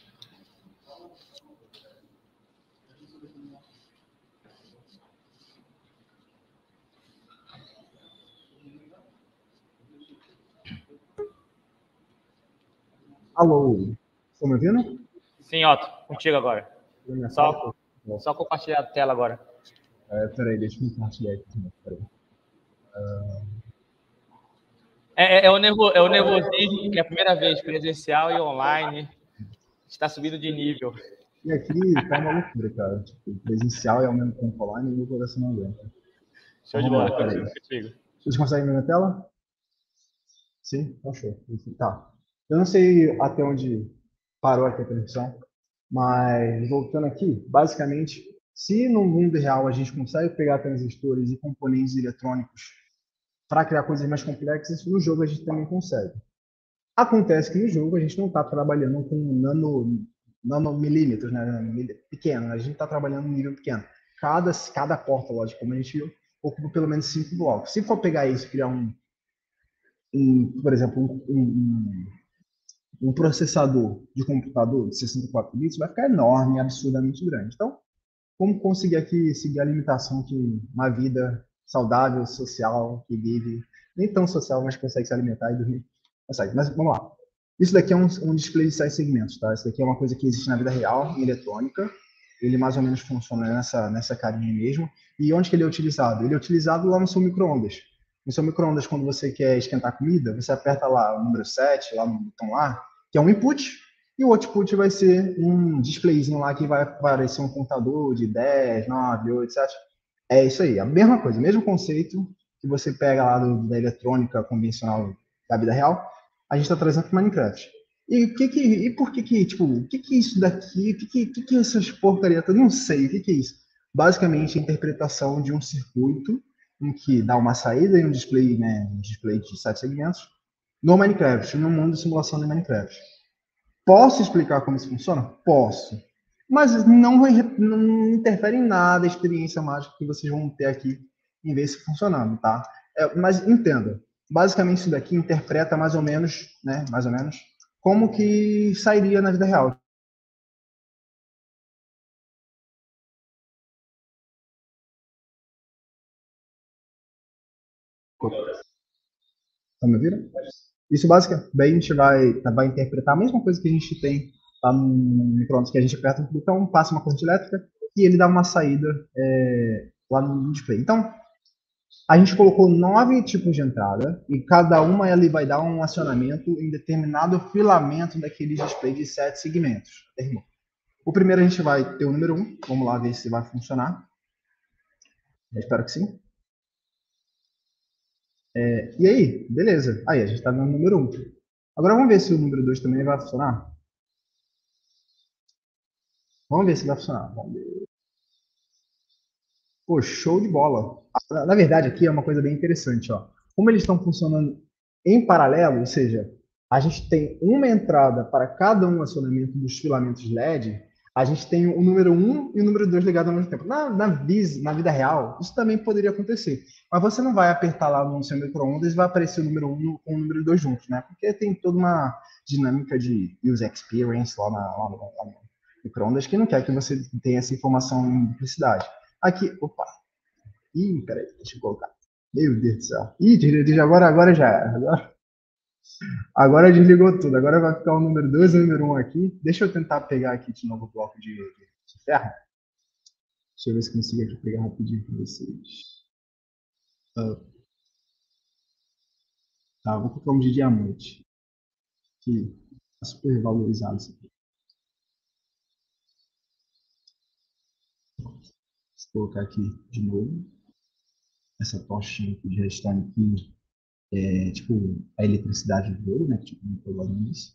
Alô, estão me ouvindo? Sim, Otto, contigo agora. Minha Só, fala? só compartilhar a tela agora. Peraí, deixa eu compartilhar aqui. Peraí. É o nervosismo, que é a primeira vez presencial e online. Está subindo de nível. E aqui tá uma loucura, cara. Tipo, presencial e ao mesmo tempo online, e meu coração não aguenta. Show de Vamos bola, lá, peraí. contigo. Vocês conseguem ver minha tela? Sim? Então, show. Tá. Eu não sei até onde parou aqui a transmissão, mas voltando aqui, basicamente, se no mundo real a gente consegue pegar transistores e componentes eletrônicos para criar coisas mais complexas, no jogo a gente também consegue. Acontece que no jogo a gente não está trabalhando com nanomilímetros, né? Pequeno, a gente está trabalhando em nível pequeno. Cada porta, lógico, como a gente viu, ocupa pelo menos 5 blocos. Se for pegar isso e criar por exemplo, um processador de computador de 64 bits, vai ficar enorme, absurdamente grande. Então, como conseguir aqui seguir a limitação que uma vida saudável, social, que vive, nem tão social, mas consegue se alimentar e dormir, consegue. Mas vamos lá. Isso daqui é um display de 7 segmentos, tá? Isso daqui é uma coisa que existe na vida real, em eletrônica. Ele mais ou menos funciona nessa carinha mesmo. E onde que ele é utilizado? Ele é utilizado lá no seu micro-ondas. No seu micro-ondas, quando você quer esquentar comida, você aperta lá o número 7, lá no botão lá, que é um input, e o output vai ser um displayzinho lá que vai aparecer um contador de 10, 9, 8, 7. É isso aí, a mesma coisa, o mesmo conceito que você pega lá da eletrônica convencional da vida real, a gente está trazendo para Minecraft. E por que tipo, o que é isso daqui? O que é essas porcaria todas? Não sei, o que é isso? Basicamente, a interpretação de um circuito em que dá uma saída e um display, né, um display de 7 segmentos, no Minecraft, no mundo de simulação de Minecraft. Posso explicar como isso funciona? Posso. Mas não interfere em nada a experiência mágica que vocês vão ter aqui em ver isso funcionando, tá? Mas entenda, basicamente isso daqui interpreta mais ou menos, né, mais ou menos, como que sairia na vida real. Tá me ouvindo? Isso basicamente vai interpretar a mesma coisa que a gente tem lá no microondas, que a gente aperta um botão, passa uma corrente elétrica e ele dá uma saída lá no display. Então, a gente colocou 9 tipos de entrada e cada uma ele vai dar um acionamento em determinado filamento daquele display de 7 segmentos. O primeiro a gente vai ter o número 1, vamos lá ver se vai funcionar. Eu espero que sim. E aí, beleza. Aí, a gente está no número 1. Agora vamos ver se o número 2 também vai funcionar. Vamos ver se vai funcionar. Vamos ver. Pô, show de bola. Na verdade, aqui é uma coisa bem interessante, ó. Como eles estão funcionando em paralelo, ou seja, a gente tem uma entrada para cada um acionamento dos filamentos LED, a gente tem o número 1 e o número 2 ligados ao mesmo tempo. Na vida real, isso também poderia acontecer. Mas você não vai apertar lá no seu micro-ondas e vai aparecer o número 1 com o número 2 juntos, né? Porque tem toda uma dinâmica de user experience lá no micro-ondas que não quer que você tenha essa informação em duplicidade. Aqui, opa. Ih, peraí, deixa eu colocar. Meu Deus do céu. Ih, desligou, agora já era. Agora desligou tudo. Agora vai ficar o número 2 e o número 1 aqui. Deixa eu tentar pegar aqui de novo o bloco de ferro. Deixa eu ver se consigo aqui pegar rapidinho para vocês. Tá, vou colocar um de diamante. Que tá super valorizado isso aqui. Vou colocar aqui de novo. Essa tochinha aqui de redstone aqui tipo a eletricidade do ouro, né? Que tipo, não falou nisso.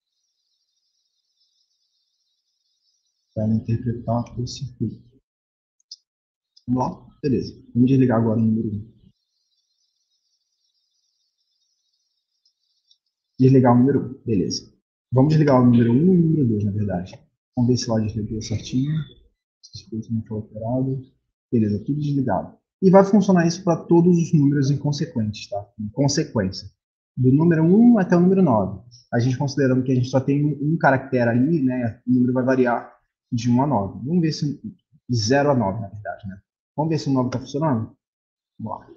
Para interpretar o circuito. Vamos lá? Beleza. Vamos desligar agora o número 1. Desligar o número 1. Beleza. Vamos desligar o número 1 e o número 2, na verdade. Vamos ver se o áudio ligou certinho. Circuito não foi alterado. Beleza, tudo desligado. E vai funcionar isso para todos os números inconsequentes, tá? Em consequência. Do número 1 até o número 9. A gente considerando que a gente só tem um caractere ali, né? O número vai variar de 1 a 9. Vamos ver se... De 0 a 9, na verdade, né? Vamos ver se o 9 está funcionando? Vamos lá.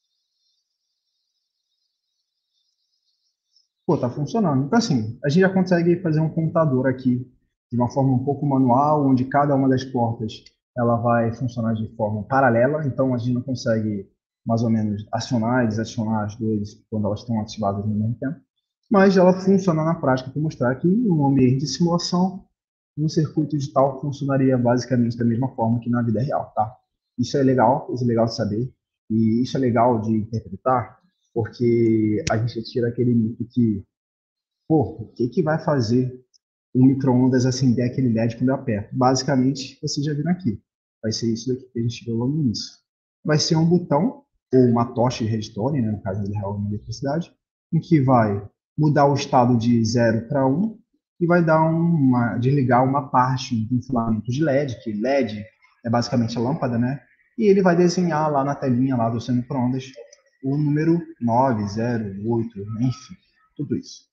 Pô, tá funcionando. Então, assim, a gente já consegue fazer um computador aqui de uma forma um pouco manual, onde cada uma das portas ela vai funcionar de forma paralela. Então, a gente não consegue, mais ou menos, acionar e desacionar as duas quando elas estão ativadas no mesmo tempo. Mas ela funciona na prática para mostrar que, em um ambiente de simulação, um circuito digital funcionaria basicamente da mesma forma que na vida real, tá? Isso é legal de saber. E isso é legal de interpretar, porque a gente tira aquele mito que, pô, o que que vai fazer o micro-ondas acender aquele LED quando eu aperto? Basicamente, vocês já viram aqui. Vai ser isso daqui que a gente viu lá no início. Vai ser um botão, ou uma tocha de redstone, né, no caso de real na eletricidade, em que vai mudar o estado de 0 para 1 e vai dar desligar uma parte do filamento de LED, que LED é basicamente a lâmpada, né? E ele vai desenhar lá na telinha lá do seu micro-ondas o número 9, 0, 8, enfim, tudo isso.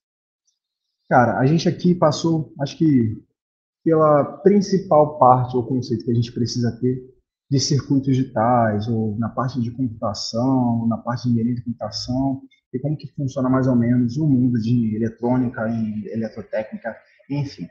Cara, a gente aqui passou, acho que pela principal parte ou conceito que a gente precisa ter de circuitos digitais, ou na parte de computação, na parte de engenharia de computação, e como que funciona mais ou menos o mundo de eletrônica e eletrotécnica, enfim.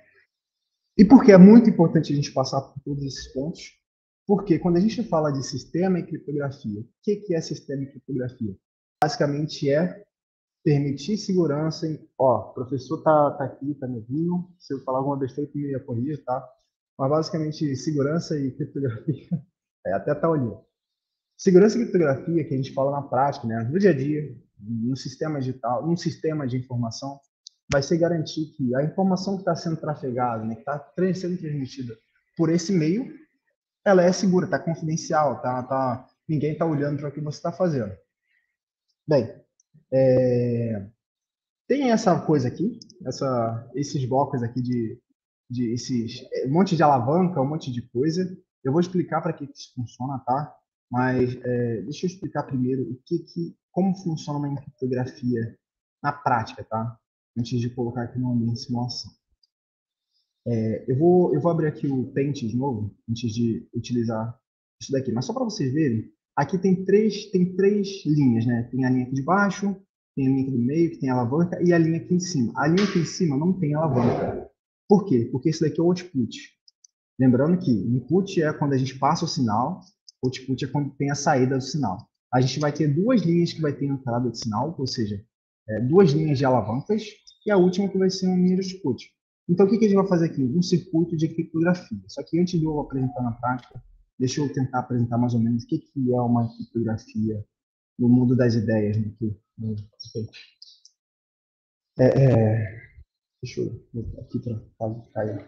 E por que é muito importante a gente passar por todos esses pontos? Porque quando a gente fala de sistema e criptografia, o que é sistema e criptografia? Basicamente é permitir segurança em... Ó, o professor tá aqui, tá me ouvindo. Se eu falar alguma besteira, me ia corrigir, tá? Mas basicamente, segurança e criptografia, até tá olhando. Segurança e criptografia, que a gente fala na prática, né? No dia a dia, no sistema digital, num sistema de informação, vai ser garantir que a informação que está sendo trafegada, né, que está sendo transmitida por esse meio, ela é segura, está confidencial, ninguém está olhando para o que você está fazendo. Bem, tem essa coisa aqui, esses blocos aqui de esses, um monte de alavanca, um monte de coisa. Eu vou explicar para que isso funciona, tá? Mas deixa eu explicar primeiro como funciona uma criptografia na prática, tá? Antes de colocar aqui no ambiente de simulação. Eu vou abrir aqui o Paint de novo, antes de utilizar isso daqui. Mas só para vocês verem, aqui tem três linhas, né? Tem a linha aqui de baixo, tem a linha aqui do meio, que tem a alavanca, e a linha aqui em cima. A linha aqui em cima não tem alavanca. Por quê? Porque isso daqui é o output. Lembrando que input é quando a gente passa o sinal, output é quando tem a saída do sinal. A gente vai ter duas linhas que vai ter entrada de sinal, ou seja, duas linhas de alavancas, e a última que vai ser uma linha de output. Então, o que a gente vai fazer aqui? Um circuito de criptografia. Só que antes de eu apresentar na prática, deixa eu tentar apresentar mais ou menos o que é uma criptografia no mundo das ideias. Né? Deixa eu botar aqui para cair.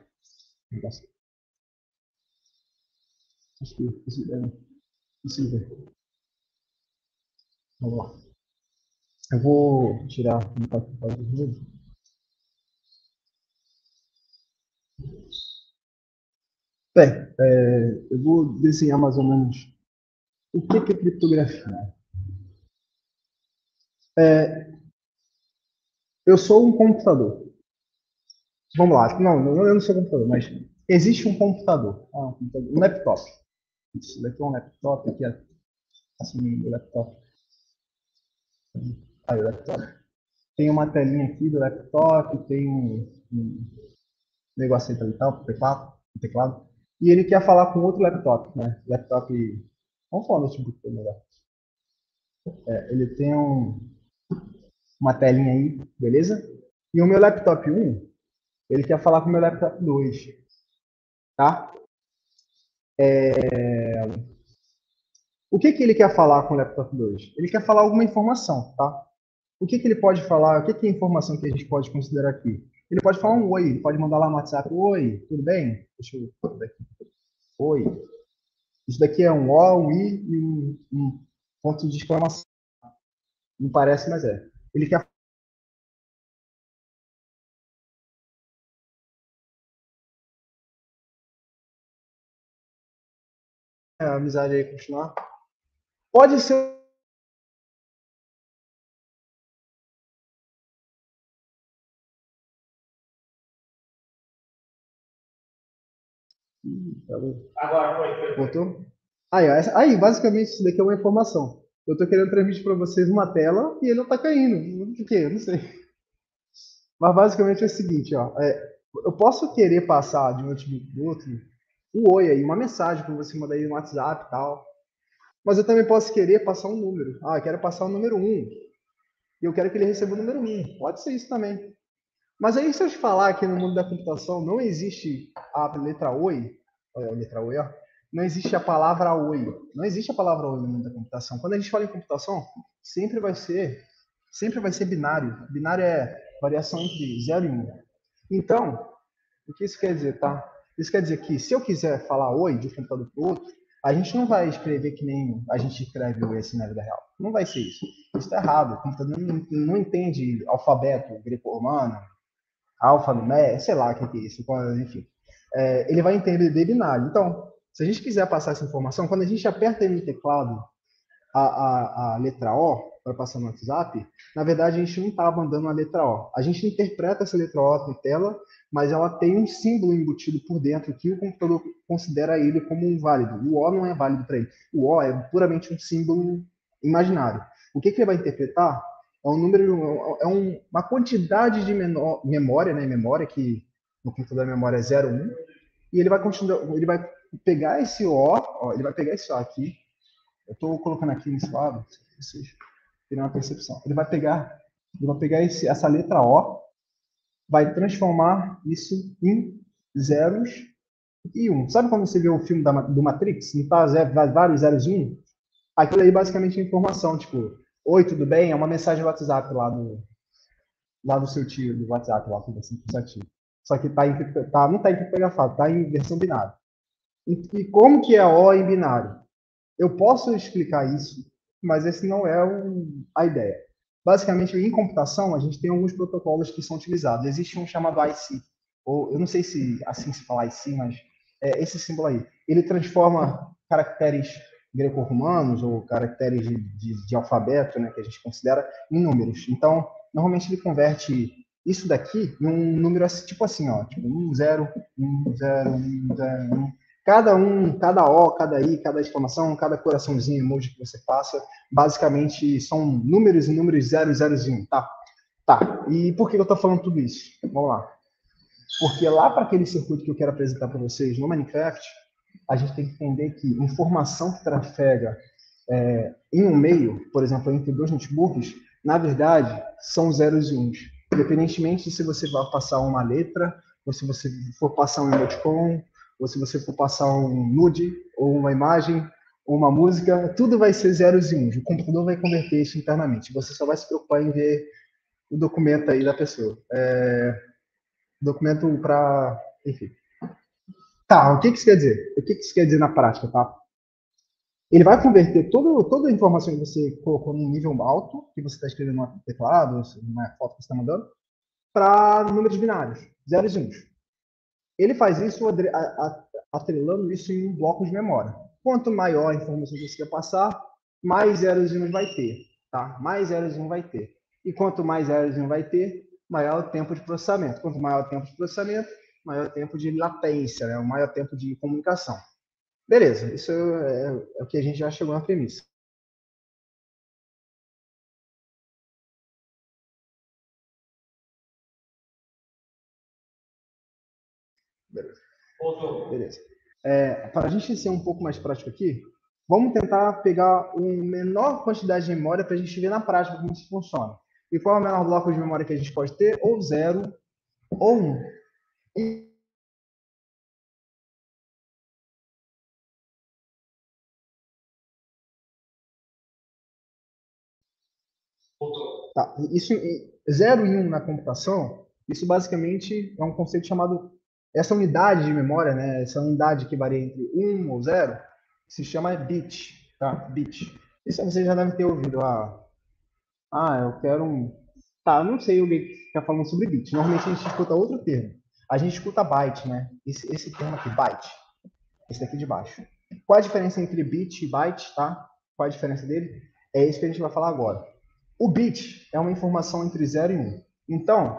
Acho que consigo ver. Vamos lá. Eu vou tirar um papel de novo. Bem, eu vou desenhar mais ou menos o que é criptografia. Eu sou um computador. Vamos lá. Não, eu não sou computador, mas existe um computador. Um laptop. Isso daqui é um laptop. Aqui é assim, o laptop. Aí, o laptop. Tem uma telinha aqui do laptop, tem um negocinho ali, tal, teclado. E ele quer falar com outro laptop, né? Laptop. Vamos falar notebook melhor. Ele tem uma telinha aí, beleza? E o meu laptop 1, ele quer falar com o meu laptop 2, tá? O que ele quer falar com o laptop 2? Ele quer falar alguma informação, tá? O que ele pode falar? O que é a informação que a gente pode considerar aqui? Ele pode falar um oi, ele pode mandar lá no WhatsApp, oi, tudo bem? Deixa eu ver daqui. Oi. Isso daqui é um O, um I e um ponto de exclamação. Não parece, mas é. Ele quer amizade aí continuar. Pode ser. Agora foi. Voltou? Aí, basicamente, isso daqui é uma informação. Eu estou querendo transmitir para vocês uma tela e ele não está caindo. Por quê? Eu não sei. Mas basicamente é o seguinte, ó. Eu posso querer passar de um notebook para o outro um oi aí, uma mensagem para você mandar aí no WhatsApp e tal. Mas eu também posso querer passar um número. Ah, eu quero passar o número 1. E eu quero que ele receba o número 1. Pode ser isso também. Mas aí, se eu te falar que no mundo da computação não existe a letra oi, olha a letra oi, ó, não existe a palavra oi. Não existe a palavra oi no mundo da computação. Quando a gente fala em computação, sempre vai ser binário. Binário é variação entre 0 e 1. Então, o que isso quer dizer, tá? Isso quer dizer que se eu quiser falar oi de um computador para o outro, a gente não vai escrever que nem a gente escreve oi assim na vida real. Não vai ser isso. Isso está errado. O computador não entende alfabeto greco-romano, alfa, numérico, sei lá o que é isso, enfim. Ele vai entender de binário. Então, se a gente quiser passar essa informação, quando a gente aperta no teclado a letra O para passar no WhatsApp, na verdade a gente não está mandando a letra O. A gente interpreta essa letra O na tela, mas ela tem um símbolo embutido por dentro que o computador considera ele como um válido. O O não é válido para ele. O O é puramente um símbolo imaginário. O que ele vai interpretar é um número, uma quantidade de memória, né? Memória que no computador a memória é 0, 1, e ele vai continuar, ele vai pegar esse O, ele vai pegar esse O aqui. Eu estou colocando aqui nesse lado, vocês terem uma percepção. Ele vai pegar essa letra O, vai transformar isso em zeros e 1. Sabe quando você vê o filme do Matrix? Não tá vários zeros e 1? Aquilo aí basicamente é informação, tipo, oi, tudo bem? É uma mensagem do WhatsApp lá do seu tio, do WhatsApp, lá conversando com o seu tio. Só que não está em criptografado, está em versão binária. E como que é O em binário? Eu posso explicar isso, mas esse não é a ideia. Basicamente, em computação, a gente tem alguns protocolos que são utilizados. Existe um chamado IC, ou eu não sei se assim se fala IC, mas é esse símbolo aí. Ele transforma caracteres greco-romanos ou caracteres de alfabeto, né, que a gente considera, em números. Então, normalmente ele converte isso daqui em um número tipo assim, ó, tipo 1, 0, 1, 0, 1, 0, 1. Cada O, cada I, cada exclamação, cada coraçãozinho, emoji que você passa, basicamente são números e números 0, 0 e 1, tá? Tá. E por que eu tô falando tudo isso? Vamos lá. Porque lá para aquele circuito que eu quero apresentar para vocês no Minecraft, a gente tem que entender que informação que trafega em um meio, por exemplo, entre dois notebooks, na verdade, são zeros e uns. Independentemente de se você vai passar uma letra, ou se você for passar um emoticon, ou se você for passar um nude, ou uma imagem, ou uma música, tudo vai ser zeros e uns. O computador vai converter isso internamente. Você só vai se preocupar em ver o documento aí da pessoa. Documento para... Enfim. Tá, o que isso quer dizer? O que isso quer dizer na prática, tá? Ele vai converter toda a informação que você colocou num nível alto, que você está escrevendo no teclado, numa foto que você está mandando, para números binários, zeros e uns. Ele faz isso atrelando isso em um bloco de memória. Quanto maior a informação que você quer passar, mais zeros e uns vai ter. Tá? Mais zeros e uns vai ter. E quanto mais zeros e uns vai ter, maior o tempo de processamento. Quanto maior o tempo de processamento, maior o tempo de latência, né? O maior tempo de comunicação. Beleza, isso é o que a gente já chegou na premissa. Beleza. Beleza. Para a gente ser um pouco mais prático aqui, vamos tentar pegar uma menor quantidade de memória para a gente ver na prática como isso funciona. E qual é o menor bloco de memória que a gente pode ter? Ou 0, ou 1. Tá, 0 e 1 na computação, isso basicamente é um conceito chamado, essa unidade de memória, né, essa unidade que varia entre 1 ou 0, se chama bit, tá? Bit. Isso você já deve ter ouvido. Eu quero um... Tá, eu não sei o que está falando sobre bit. Normalmente a gente escuta outro termo. A gente escuta byte, né? Esse termo aqui, byte. Esse daqui de baixo. Qual a diferença entre bit e byte, tá? Qual a diferença dele? É isso que a gente vai falar agora. O bit é uma informação entre 0 e 1. Então,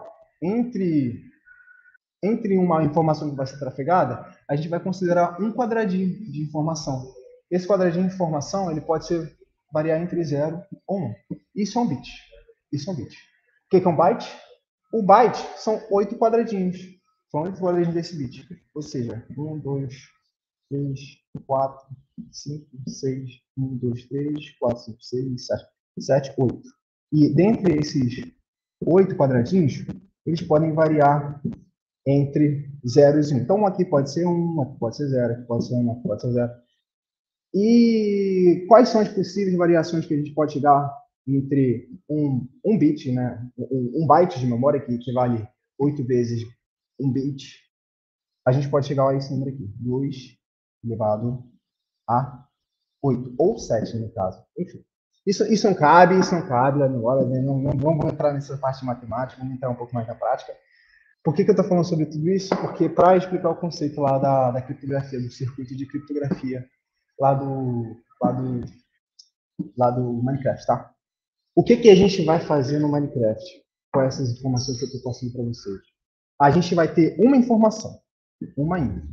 entre uma informação que vai ser trafegada, a gente vai considerar um quadradinho de informação. Esse quadradinho de informação ele pode variar entre 0 ou 1. Isso é um bit. Isso é um bit. O que é um byte? O byte são 8 quadradinhos. São 8 quadradinhos desse bit. Ou seja, 1, 2, 3, 4, 5, 6, 1, 2, 3, 4, 5, 6, 7, 8. E dentre esses 8 quadradinhos, eles podem variar entre zeros e 1. Então, aqui pode ser 1, aqui pode ser 0, aqui pode ser 1, aqui pode ser 0. E quais são as possíveis variações que a gente pode dar entre um bit, né, um byte de memória, que equivale 8 vezes um bit? A gente pode chegar a esse número aqui, 2 elevado a 8, ou 7 no caso. Enfim, isso não cabe lá na hora, né? Não vamos entrar nessa parte de matemática, vamos entrar um pouco mais na prática. Por que eu estou falando sobre tudo isso? Porque para explicar o conceito lá da criptografia, do circuito de criptografia lá do Minecraft, tá? O que a gente vai fazer no Minecraft com essas informações que eu estou passando para vocês? A gente vai ter uma informação, uma info.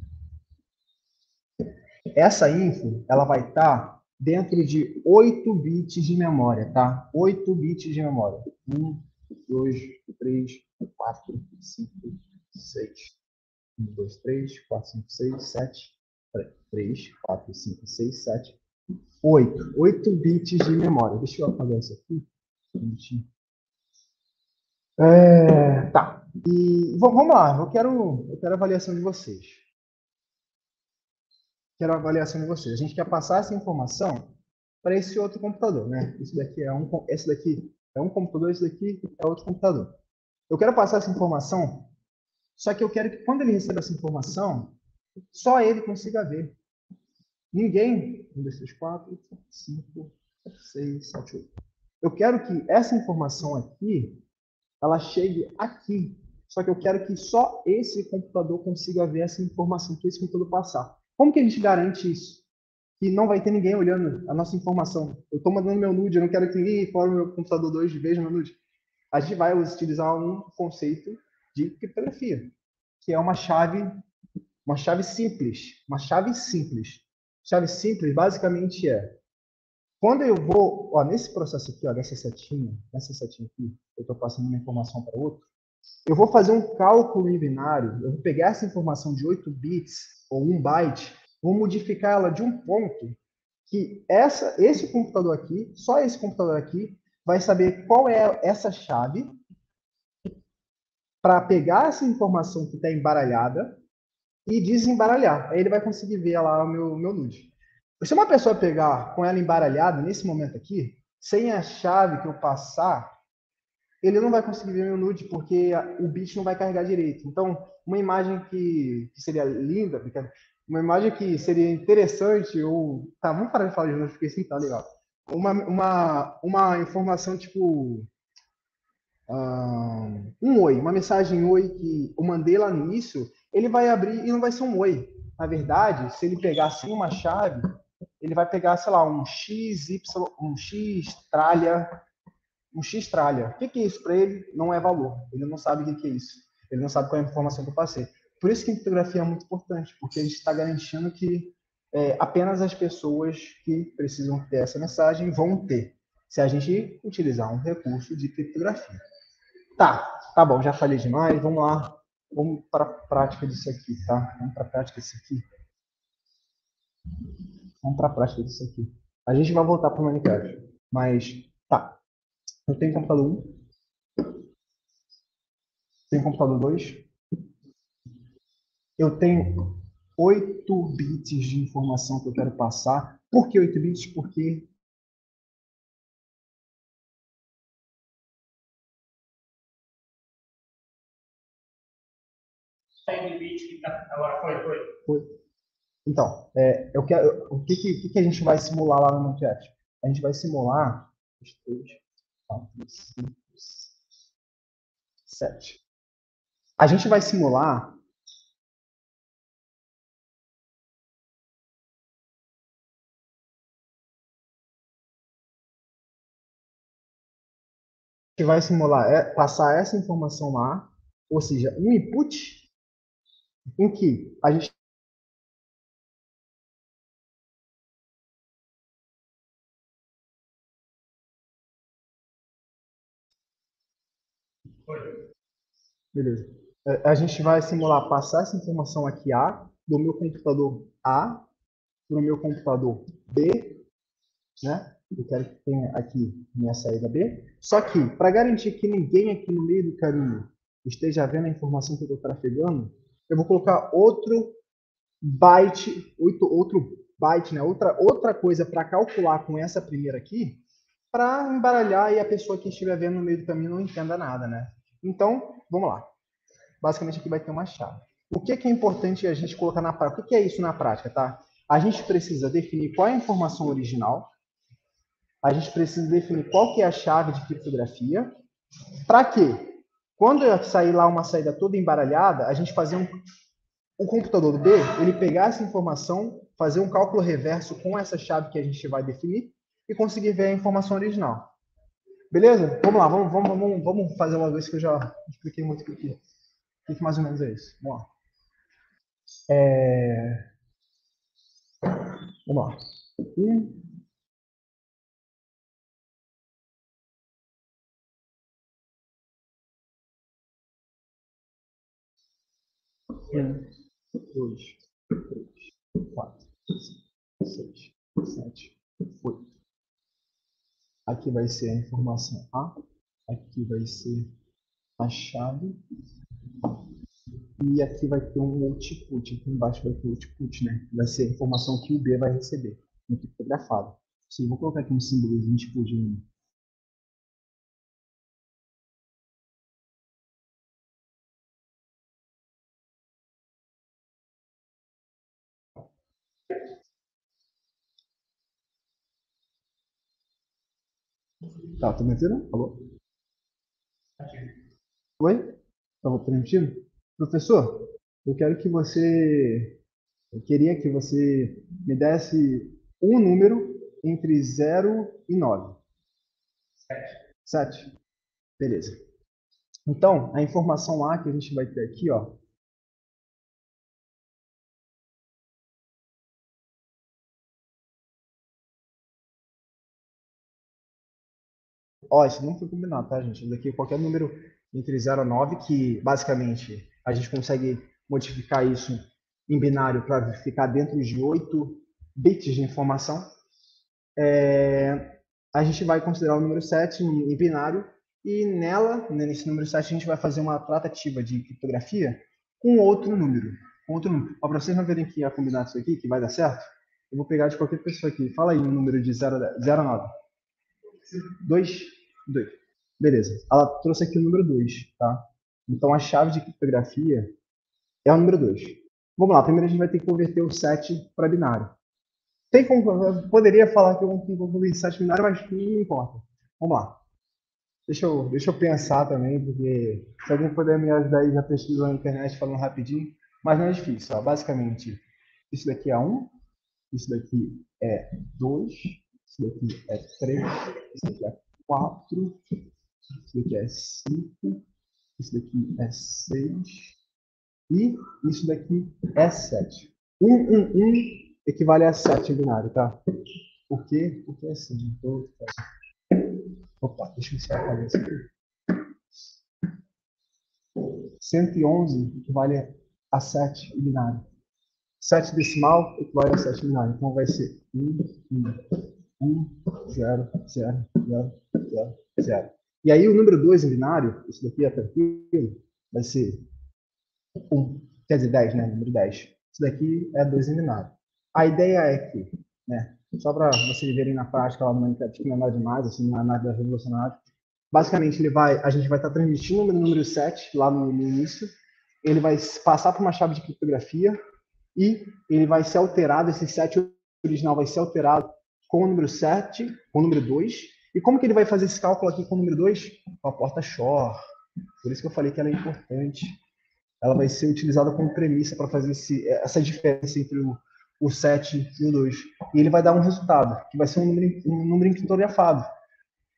Essa info, ela vai estar dentro de 8 bits de memória, tá? 8 bits de memória. 1, 2, 3, 4, 5, 6. 1, 2, 3, 4, 5, 6, 7. 3, 4, 5, 6, 7, 8. 8 bits de memória. Deixa eu apagar isso aqui. Tá. E vamos lá. Eu quero a avaliação de vocês. Quero a avaliação de vocês. A gente quer passar essa informação para esse outro computador, né? Esse daqui é um computador, esse daqui é outro computador. Eu quero passar essa informação, só que eu quero que quando ele receba essa informação, só ele consiga ver. Ninguém. 1, 2, 3, 4, 5, 6, 7, 8. Eu quero que essa informação aqui, ela chegue aqui. Só que eu quero que só esse computador consiga ver essa informação que esse computador passar. Como que a gente garante isso? Que não vai ter ninguém olhando a nossa informação. Eu estou mandando meu nude, eu não quero que ninguém fora o meu computador 2 veja meu nude. A gente vai utilizar um conceito de criptografia, que é uma chave simples. Uma chave simples. Chave simples basicamente quando eu vou, ó, nesse processo aqui, ó, nessa setinha aqui, eu estou passando uma informação para outra, eu vou fazer um cálculo em binário, eu vou pegar essa informação de 8 bits ou 1 byte, vou modificar ela de um ponto que esse computador aqui, só esse computador aqui, vai saber qual é essa chave para pegar essa informação que está embaralhada e desembaralhar. Aí ele vai conseguir ver lá o meu nude. Se uma pessoa pegar com ela embaralhada, nesse momento aqui, sem a chave que eu passar, ele não vai conseguir ver meu nude, porque o bit não vai carregar direito. Então, uma imagem que seria linda, uma imagem que seria interessante, ou... Tá, vamos parar de falar de nude, porque assim tá legal. Uma informação tipo... um oi, uma mensagem oi que eu mandei lá no início, ele vai abrir e não vai ser um oi. Na verdade, se ele pegar assim uma chave, ele vai pegar, sei lá, um XY, um X tralha, um X tralha. O que é isso para ele? Não é valor. Ele não sabe o que é isso. Ele não sabe qual é a informação que eu passei. Por isso que a criptografia é muito importante, porque a gente está garantindo que apenas as pessoas que precisam ter essa mensagem vão ter, se a gente utilizar um recurso de criptografia. Tá bom, já falei demais. Vamos lá. Vamos para a prática disso aqui, tá? Vamos para a prática disso aqui. Vamos para a prática disso aqui. A gente vai voltar para o Minecraft. Mas, tá. Eu tenho computador 1. Tenho computador 2. Eu tenho 8 bits de informação que eu quero passar. Por que 8 bits? Porque Então, o que a gente vai simular lá no Minecraft? A gente vai simular 3, 4, 5, 7. A gente vai simular vai simular, passar essa informação lá, ou seja, um input em que a gente beleza. A gente vai simular passar essa informação aqui A, do meu computador A para o meu computador B, né? Eu quero que tenha aqui minha saída B. Só que, para garantir que ninguém aqui no meio do caminho esteja vendo a informação que eu estou trafegando, eu vou colocar outro byte, né? outra coisa para calcular com essa primeira aqui, para embaralhar e a pessoa que estiver vendo no meio do caminho não entenda nada, né? Então, vamos lá. Basicamente aqui vai ter uma chave. O que é importante a gente colocar na prática? O que é isso na prática, tá? A gente precisa definir qual é a informação original, a gente precisa definir qual que é a chave de criptografia, para quê? Quando eu sair lá uma saída toda embaralhada, a gente fazer o computador do B, ele pegar essa informação, fazer um cálculo reverso com essa chave que a gente vai definir e conseguir ver a informação original. Beleza? Vamos lá, vamos fazer uma vez que eu já expliquei muito aqui. O que mais ou menos é isso? Vamos lá. Vamos lá. Dois, três, 4, 5, 6, 7, 8. Aqui vai ser a informação A. Aqui vai ser a chave. E aqui vai ter um output. Aqui embaixo vai ter o output, né? Vai ser a informação que o B vai receber, no criptografado. Sim, vou colocar aqui um símbolo de input. Tá, tá me ouvindo? Alô? Oi? Estava permitindo? Professor, eu queria que você me desse um número entre 0 e 9. 7. Beleza. Então, a informação A que a gente vai ter aqui, ó. Ó, isso não foi combinado, tá, gente? Isso daqui é qualquer número entre 0 e 9, que basicamente a gente consegue modificar isso em binário para ficar dentro de 8 bits de informação. A gente vai considerar o número 7 em binário e nesse número 7, a gente vai fazer uma tratativa de criptografia com outro número. Ó, para vocês não verem que ia combinar isso aqui, que vai dar certo, eu vou pegar de qualquer pessoa aqui. Fala aí um número de 0 a 9. 2. Beleza. Ela trouxe aqui o número 2, tá? Então, a chave de criptografia é o número 2. Vamos lá. Primeiro, a gente vai ter que converter o 7 para binário. Eu poderia falar que eu vou converter 7 binário, mas não importa. Vamos lá. Deixa eu pensar também, porque se alguém puder me ajudar aí, já pesquisou na internet falando rapidinho, mas não é difícil. Ó. Basicamente, isso daqui é 1, isso daqui é 2, isso daqui é 3, isso daqui é 4, isso daqui é 5, isso daqui é 6 e isso daqui é 7. 1 equivale a 7 em binário, tá? Por quê? Porque é assim. Opa, deixa eu encerrar a cabeça aqui. 111 equivale a 7 em binário. 7 decimal equivale a 7 em binário. Então vai ser 0, 0, 0, 0, 0. E aí o número 2 em binário, isso daqui é tranquilo, vai ser 1. Quer dizer, 10, né? Número 10. Isso daqui é 2 em binário. A ideia é que, né, só para vocês verem na prática lá no Minecraft, que não é nada demais, assim, não é nada revolucionário. Basicamente, a gente vai estar transmitindo o número 7 lá no início, ele vai passar por uma chave de criptografia e ele vai ser alterado, esse 7 original vai ser alterado com o número 7, com o número 2. E como que ele vai fazer esse cálculo aqui com o número 2? Com a porta Shor. Por isso que eu falei que ela é importante. Ela vai ser utilizada como premissa para fazer essa diferença entre o 7 e o 2. E ele vai dar um resultado, que vai ser um número encriptografado.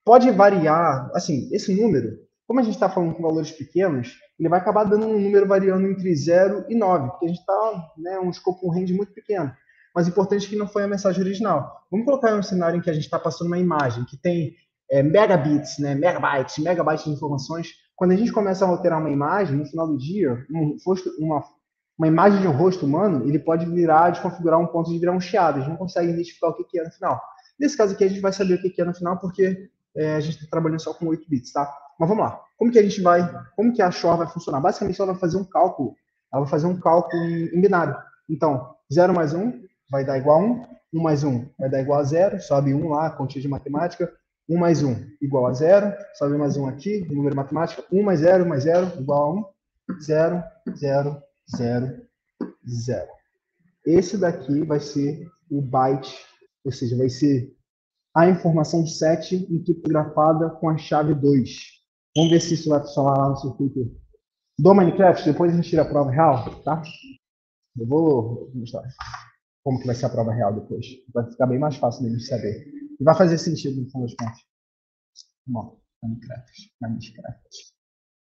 pode variar, assim, esse número, como a gente está falando com valores pequenos, ele vai acabar dando um número variando entre 0 e 9, porque a gente está, né, um escopo, um range muito pequeno. Mas o importante é que não foi a mensagem original. Vamos colocar um cenário em que a gente está passando uma imagem que tem megabits, né, megabytes de informações. Quando a gente começa a alterar uma imagem, no final do dia, uma imagem de um rosto humano, ele pode virar, desconfigurar um ponto de virar um chiado. A gente não consegue identificar o que é no final. Nesse caso aqui, a gente vai saber o que é no final, porque a gente está trabalhando só com 8 bits, tá? Mas vamos lá. Como que a Shor vai funcionar? Basicamente, ela vai fazer um cálculo. Ela vai fazer um cálculo em binário. Então, 0 mais 1 vai dar igual a 1. 1 mais 1 vai dar igual a 0. Sobe 1 lá, continha de matemática. 1 mais 1 igual a 0. Sobe mais 1 aqui, número matemático. 1 mais 0 igual a 1. 0, 0, 0, 0. Esse daqui vai ser o byte, ou seja, vai ser a informação 7 encriptografada com a chave 2. Vamos ver se isso vai funcionar lá no circuito do Minecraft. Depois a gente tira a prova real, tá? Eu vou mostrar como que vai ser a prova real depois. Vai ficar bem mais fácil de a gente saber. E vai fazer sentido no final das contas. Vamos lá. Minecraft.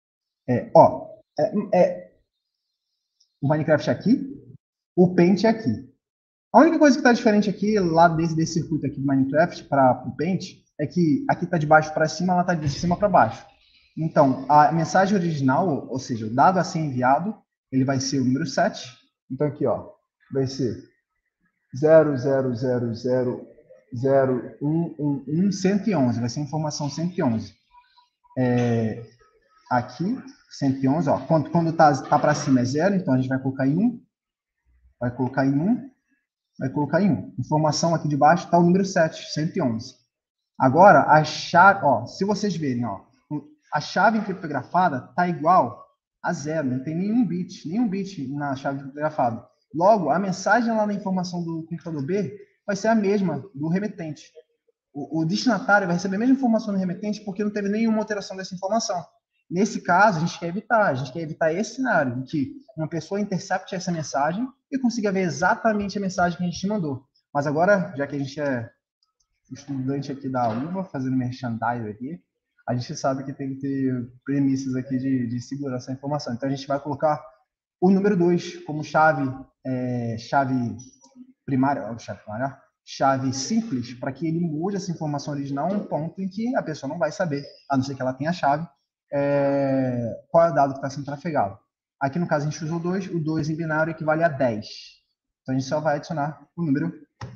O Minecraft aqui, o Paint aqui. A única coisa que está diferente aqui, lá desse circuito aqui do Minecraft para o Paint, é que aqui está de baixo para cima, lá está de cima para baixo. Então, a mensagem original, ou seja, o dado a ser enviado, ele vai ser o número 7. Então, aqui, ó, vai ser 0000111, vai ser informação 111. Aqui, 111, ó, quando tá para cima é 0, então a gente vai colocar em 1, vai colocar em 1, vai colocar em 1. Informação aqui de baixo está o número 7, 111. Agora, a chave, ó, se vocês verem, ó, a chave encriptografada está igual a 0, não tem nenhum bit na chave encriptografada. Logo, a mensagem lá na informação do computador B vai ser a mesma do remetente. O destinatário vai receber a mesma informação do remetente porque não teve nenhuma alteração dessa informação. Nesse caso, a gente quer evitar esse cenário, em que uma pessoa intercepte essa mensagem e consiga ver exatamente a mensagem que a gente mandou. Mas agora, já que a gente é estudante aqui da UVA, fazendo merchandising aqui, a gente sabe que tem que ter premissas aqui de segurança da informação. Então, a gente vai colocar o número 2 como chave primária, chave simples, para que ele mude essa informação original a um ponto em que a pessoa não vai saber, a não ser que ela tenha a chave, qual é o dado que está sendo trafegado. Aqui, no caso, a gente usou 2, o 2 em binário equivale a 10. Então, a gente só vai adicionar o número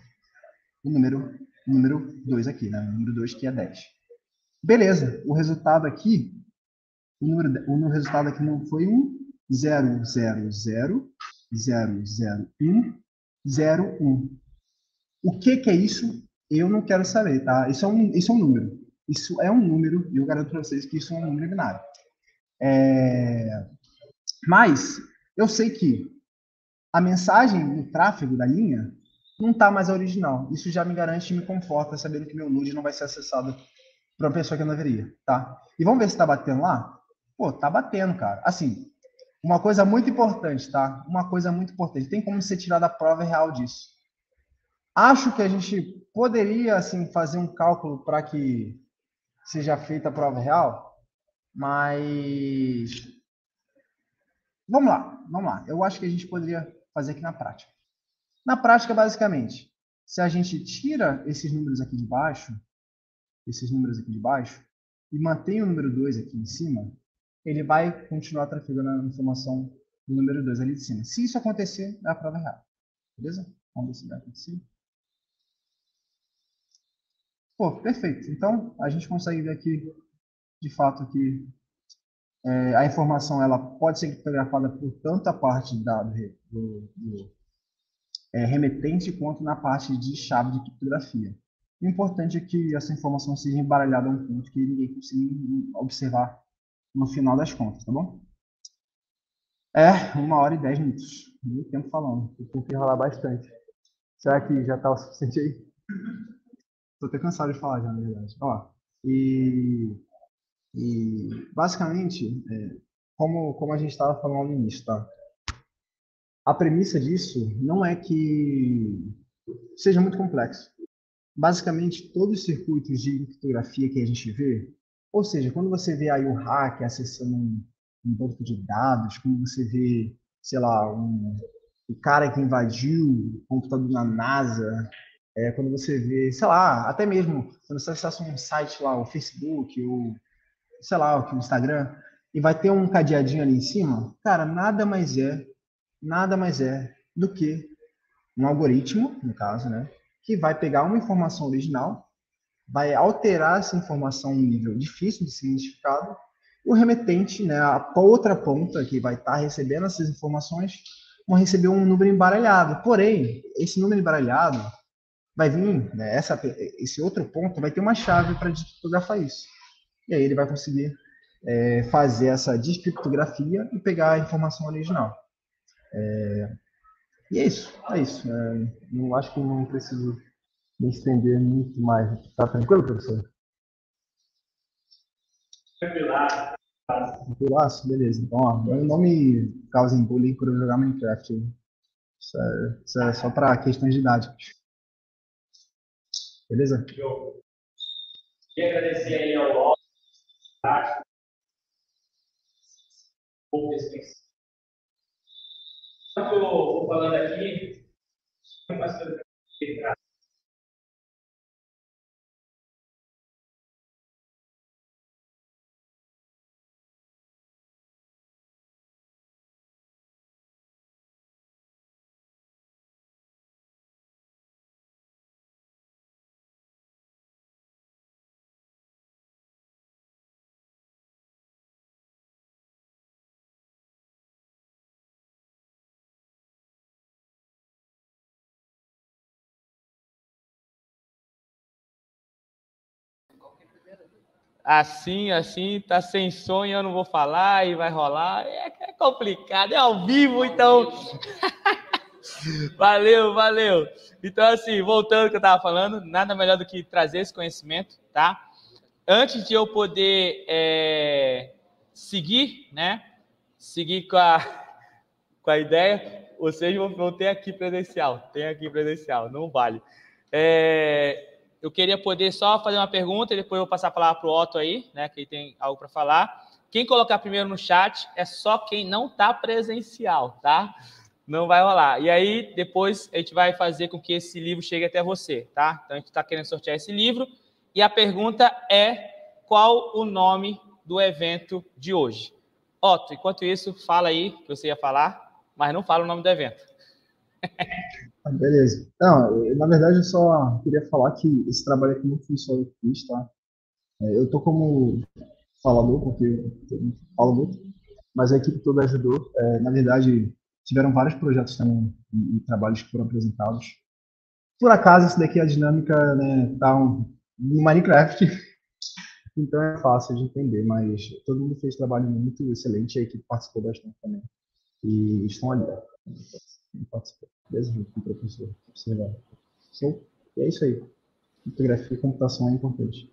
2 aqui, né? O número 2 que é 10. Beleza, o resultado aqui, o resultado aqui não foi 0, 0, 0, 0, 0, 1, 0, 1. O que é isso? Eu não quero saber, tá? Isso é um número. Isso é um número, e eu garanto para vocês que isso é um número binário. Mas eu sei que a mensagem no tráfego da linha não está mais a original. Isso já me garante e me conforta sabendo que meu nude não vai ser acessado para uma pessoa que não deveria, tá? E vamos ver se está batendo lá? Pô, tá batendo, cara. Assim, uma coisa muito importante, tá? Uma coisa muito importante. Tem como você tirar da prova real disso. Acho que a gente poderia, assim, fazer um cálculo para que seja feita a prova real, mas vamos lá. Eu acho que a gente poderia fazer aqui na prática. Na prática, basicamente, se a gente tira esses números aqui de baixo, e mantém o número 2 aqui em cima, ele vai continuar trafegando a informação do número 2 ali de cima. Se isso acontecer, é a prova real. Beleza? Vamos ver se vai acontecer. Pô, perfeito. Então, a gente consegue ver aqui, de fato, que a informação ela pode ser criptografada por tanto a parte do remetente quanto na parte de chave de criptografia. O importante é que essa informação seja embaralhada a um ponto que ninguém consiga observar no final das contas, tá bom? 1h10. Muito tempo falando. Eu tenho que enrolar bastante. Será que já está o suficiente aí? Estou até cansado de falar já, na verdade. Ó, e basicamente, como a gente estava falando no início, tá? A premissa disso não é que seja muito complexo. basicamente todos os circuitos de criptografia que a gente vê, ou seja, quando você vê aí o hacker acessando um banco de dados, quando você vê, sei lá, o cara que invadiu o computador na NASA, quando você vê, sei lá, até mesmo quando você acessa um site lá, o Facebook, ou sei lá, o Instagram, e vai ter um cadeadinho ali em cima, cara, nada mais é do que um algoritmo, no caso, né, que vai pegar uma informação original, vai alterar essa informação em um nível difícil de ser identificado, e o remetente, né, a outra ponta que vai estar recebendo essas informações, vão receber um número embaralhado. Porém, esse número embaralhado vai vir, né, esse outro ponto vai ter uma chave para descriptografar isso. E aí ele vai conseguir fazer essa descriptografia e pegar a informação original. E é isso, é isso. Não acho que não preciso me estender muito mais. Tá tranquilo, professor? Tranquilaço? Beleza. Então, ó, meu nome causa bullying por eu jogar Minecraft. Isso é só para questões didáticas. Beleza? Queria agradecer aí ao Ló, tá? Enquanto eu vou falando aqui, tem umas coisas que assim, tá sem sonho, eu não vou falar e vai rolar. É complicado, é ao vivo, então. Valeu. Então, assim, voltando ao que eu estava falando, nada melhor do que trazer esse conhecimento, tá? Antes de eu poder seguir, né? Seguir com a ideia, vocês vão ter aqui presencial. Tem aqui presencial, não vale. Eu queria poder só fazer uma pergunta e depois eu vou passar a palavra para o Otto aí, né? Que ele tem algo para falar. Quem colocar primeiro no chat é só quem não está presencial, tá? Não vai rolar. E aí, depois, a gente vai fazer com que esse livro chegue até você, tá? Então, a gente está querendo sortear esse livro. E a pergunta é, qual o nome do evento de hoje? Otto, enquanto isso, fala aí que você ia falar, mas não fala o nome do evento. Beleza. Não, na verdade, eu só queria falar que esse trabalho aqui não fui só eu que fiz, tá? Eu tô como falador, porque eu falo muito, mas a equipe toda ajudou. Na verdade, tiveram vários projetos também e trabalhos que foram apresentados. Por acaso, esse daqui, a dinâmica, né, tá no Minecraft, então é fácil de entender, mas todo mundo fez trabalho muito excelente, a equipe participou bastante também. E estão ali, ó. Participou. Beleza, junto com o professor. Show? E é isso aí. Fotografia e computação é importante.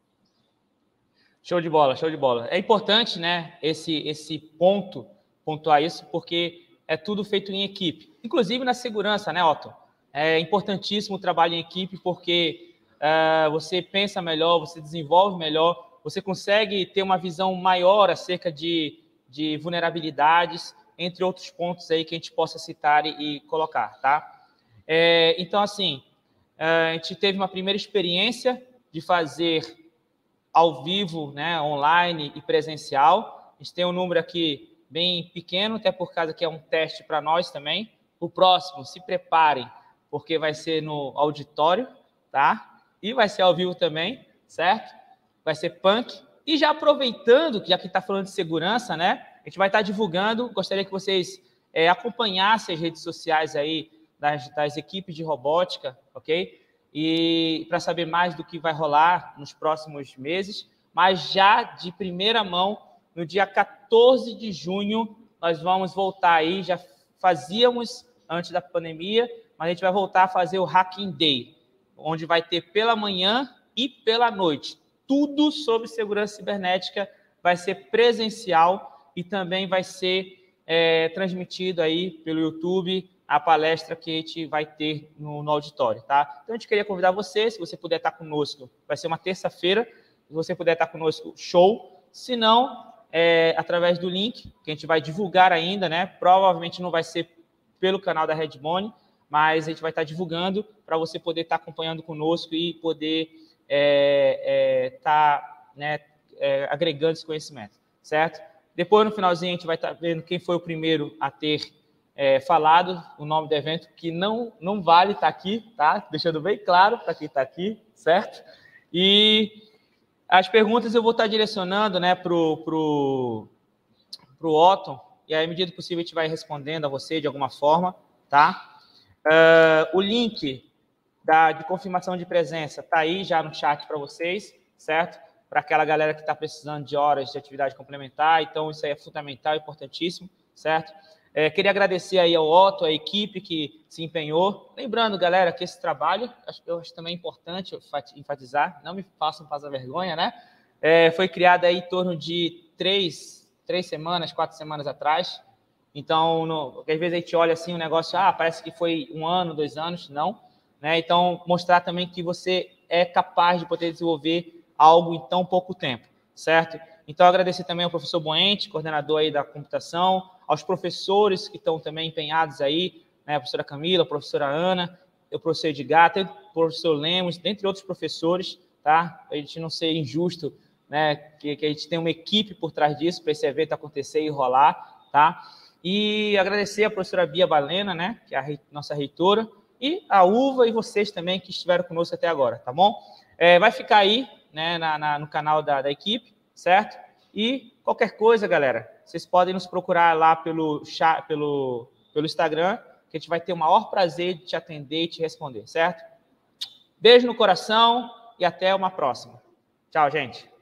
Show de bola. É importante, né, esse pontuar isso, porque é tudo feito em equipe. Inclusive na segurança, né, Otto? É importantíssimo o trabalho em equipe, porque você pensa melhor, você desenvolve melhor, você consegue ter uma visão maior acerca de vulnerabilidades, entre outros pontos aí que a gente possa citar e colocar, tá? Então, assim, a gente teve uma primeira experiência de fazer ao vivo, né, online e presencial. A gente tem um número aqui bem pequeno, até por causa que é um teste para nós também. O próximo, se preparem, porque vai ser no auditório, tá? E vai ser ao vivo também, certo? Vai ser punk. E já aproveitando, já que está falando de segurança, né? A gente vai estar divulgando, gostaria que vocês acompanhassem as redes sociais aí das equipes de robótica, ok? E para saber mais do que vai rolar nos próximos meses, mas já de primeira mão, no dia 14 de junho, nós vamos voltar aí, já fazíamos antes da pandemia, mas a gente vai voltar a fazer o Hacking Day, onde vai ter pela manhã e pela noite. Tudo sobre segurança cibernética vai ser presencial e também vai ser transmitido aí pelo YouTube a palestra que a gente vai ter no auditório, tá? Então, a gente queria convidar você, se você puder estar conosco, vai ser uma terça-feira, se você puder estar conosco, show. Se não, através do link, que a gente vai divulgar ainda, né? Provavelmente não vai ser pelo canal da Redbone, mas a gente vai estar divulgando para você poder estar acompanhando conosco e poder estar agregando esse conhecimento, certo? Depois, no finalzinho, a gente vai estar vendo quem foi o primeiro a ter falado o nome do evento, que não vale estar aqui, tá? Deixando bem claro para quem está aqui, certo? E as perguntas eu vou estar direcionando, né, pro Otton, e aí, à medida possível, a gente vai respondendo a você de alguma forma, tá? O link de confirmação de presença está aí já no chat para vocês, certo? Para aquela galera que está precisando de horas de atividade complementar, então isso aí é fundamental, importantíssimo, certo? Queria agradecer aí ao Otton, a equipe que se empenhou. Lembrando, galera, que esse trabalho, eu acho também importante enfatizar, não me façam passar vergonha, né? Foi criado aí em torno de 4 semanas atrás. Então, às vezes a gente olha assim o negócio, parece que foi 1 ano, 2 anos, não. Né? Então, mostrar também que você é capaz de poder desenvolver algo em tão pouco tempo, certo? Então, agradecer também ao professor Boente, coordenador aí da computação, aos professores que estão também empenhados aí, né? A professora Camila, a professora Ana, o professor Edgar, o professor Lemos, dentre outros professores, tá? A gente não ser injusto, né? Que a gente tem uma equipe por trás disso, para esse evento acontecer e rolar, tá? E agradecer a professora Bia Balena, né? Que é a nossa reitora, e a Uva e vocês também que estiveram conosco até agora, tá bom? Vai ficar aí, né, no canal da equipe, certo? E qualquer coisa, galera, vocês podem nos procurar lá pelo Instagram, que a gente vai ter o maior prazer de te atender e te responder, certo? Beijo no coração e até uma próxima. Tchau, gente.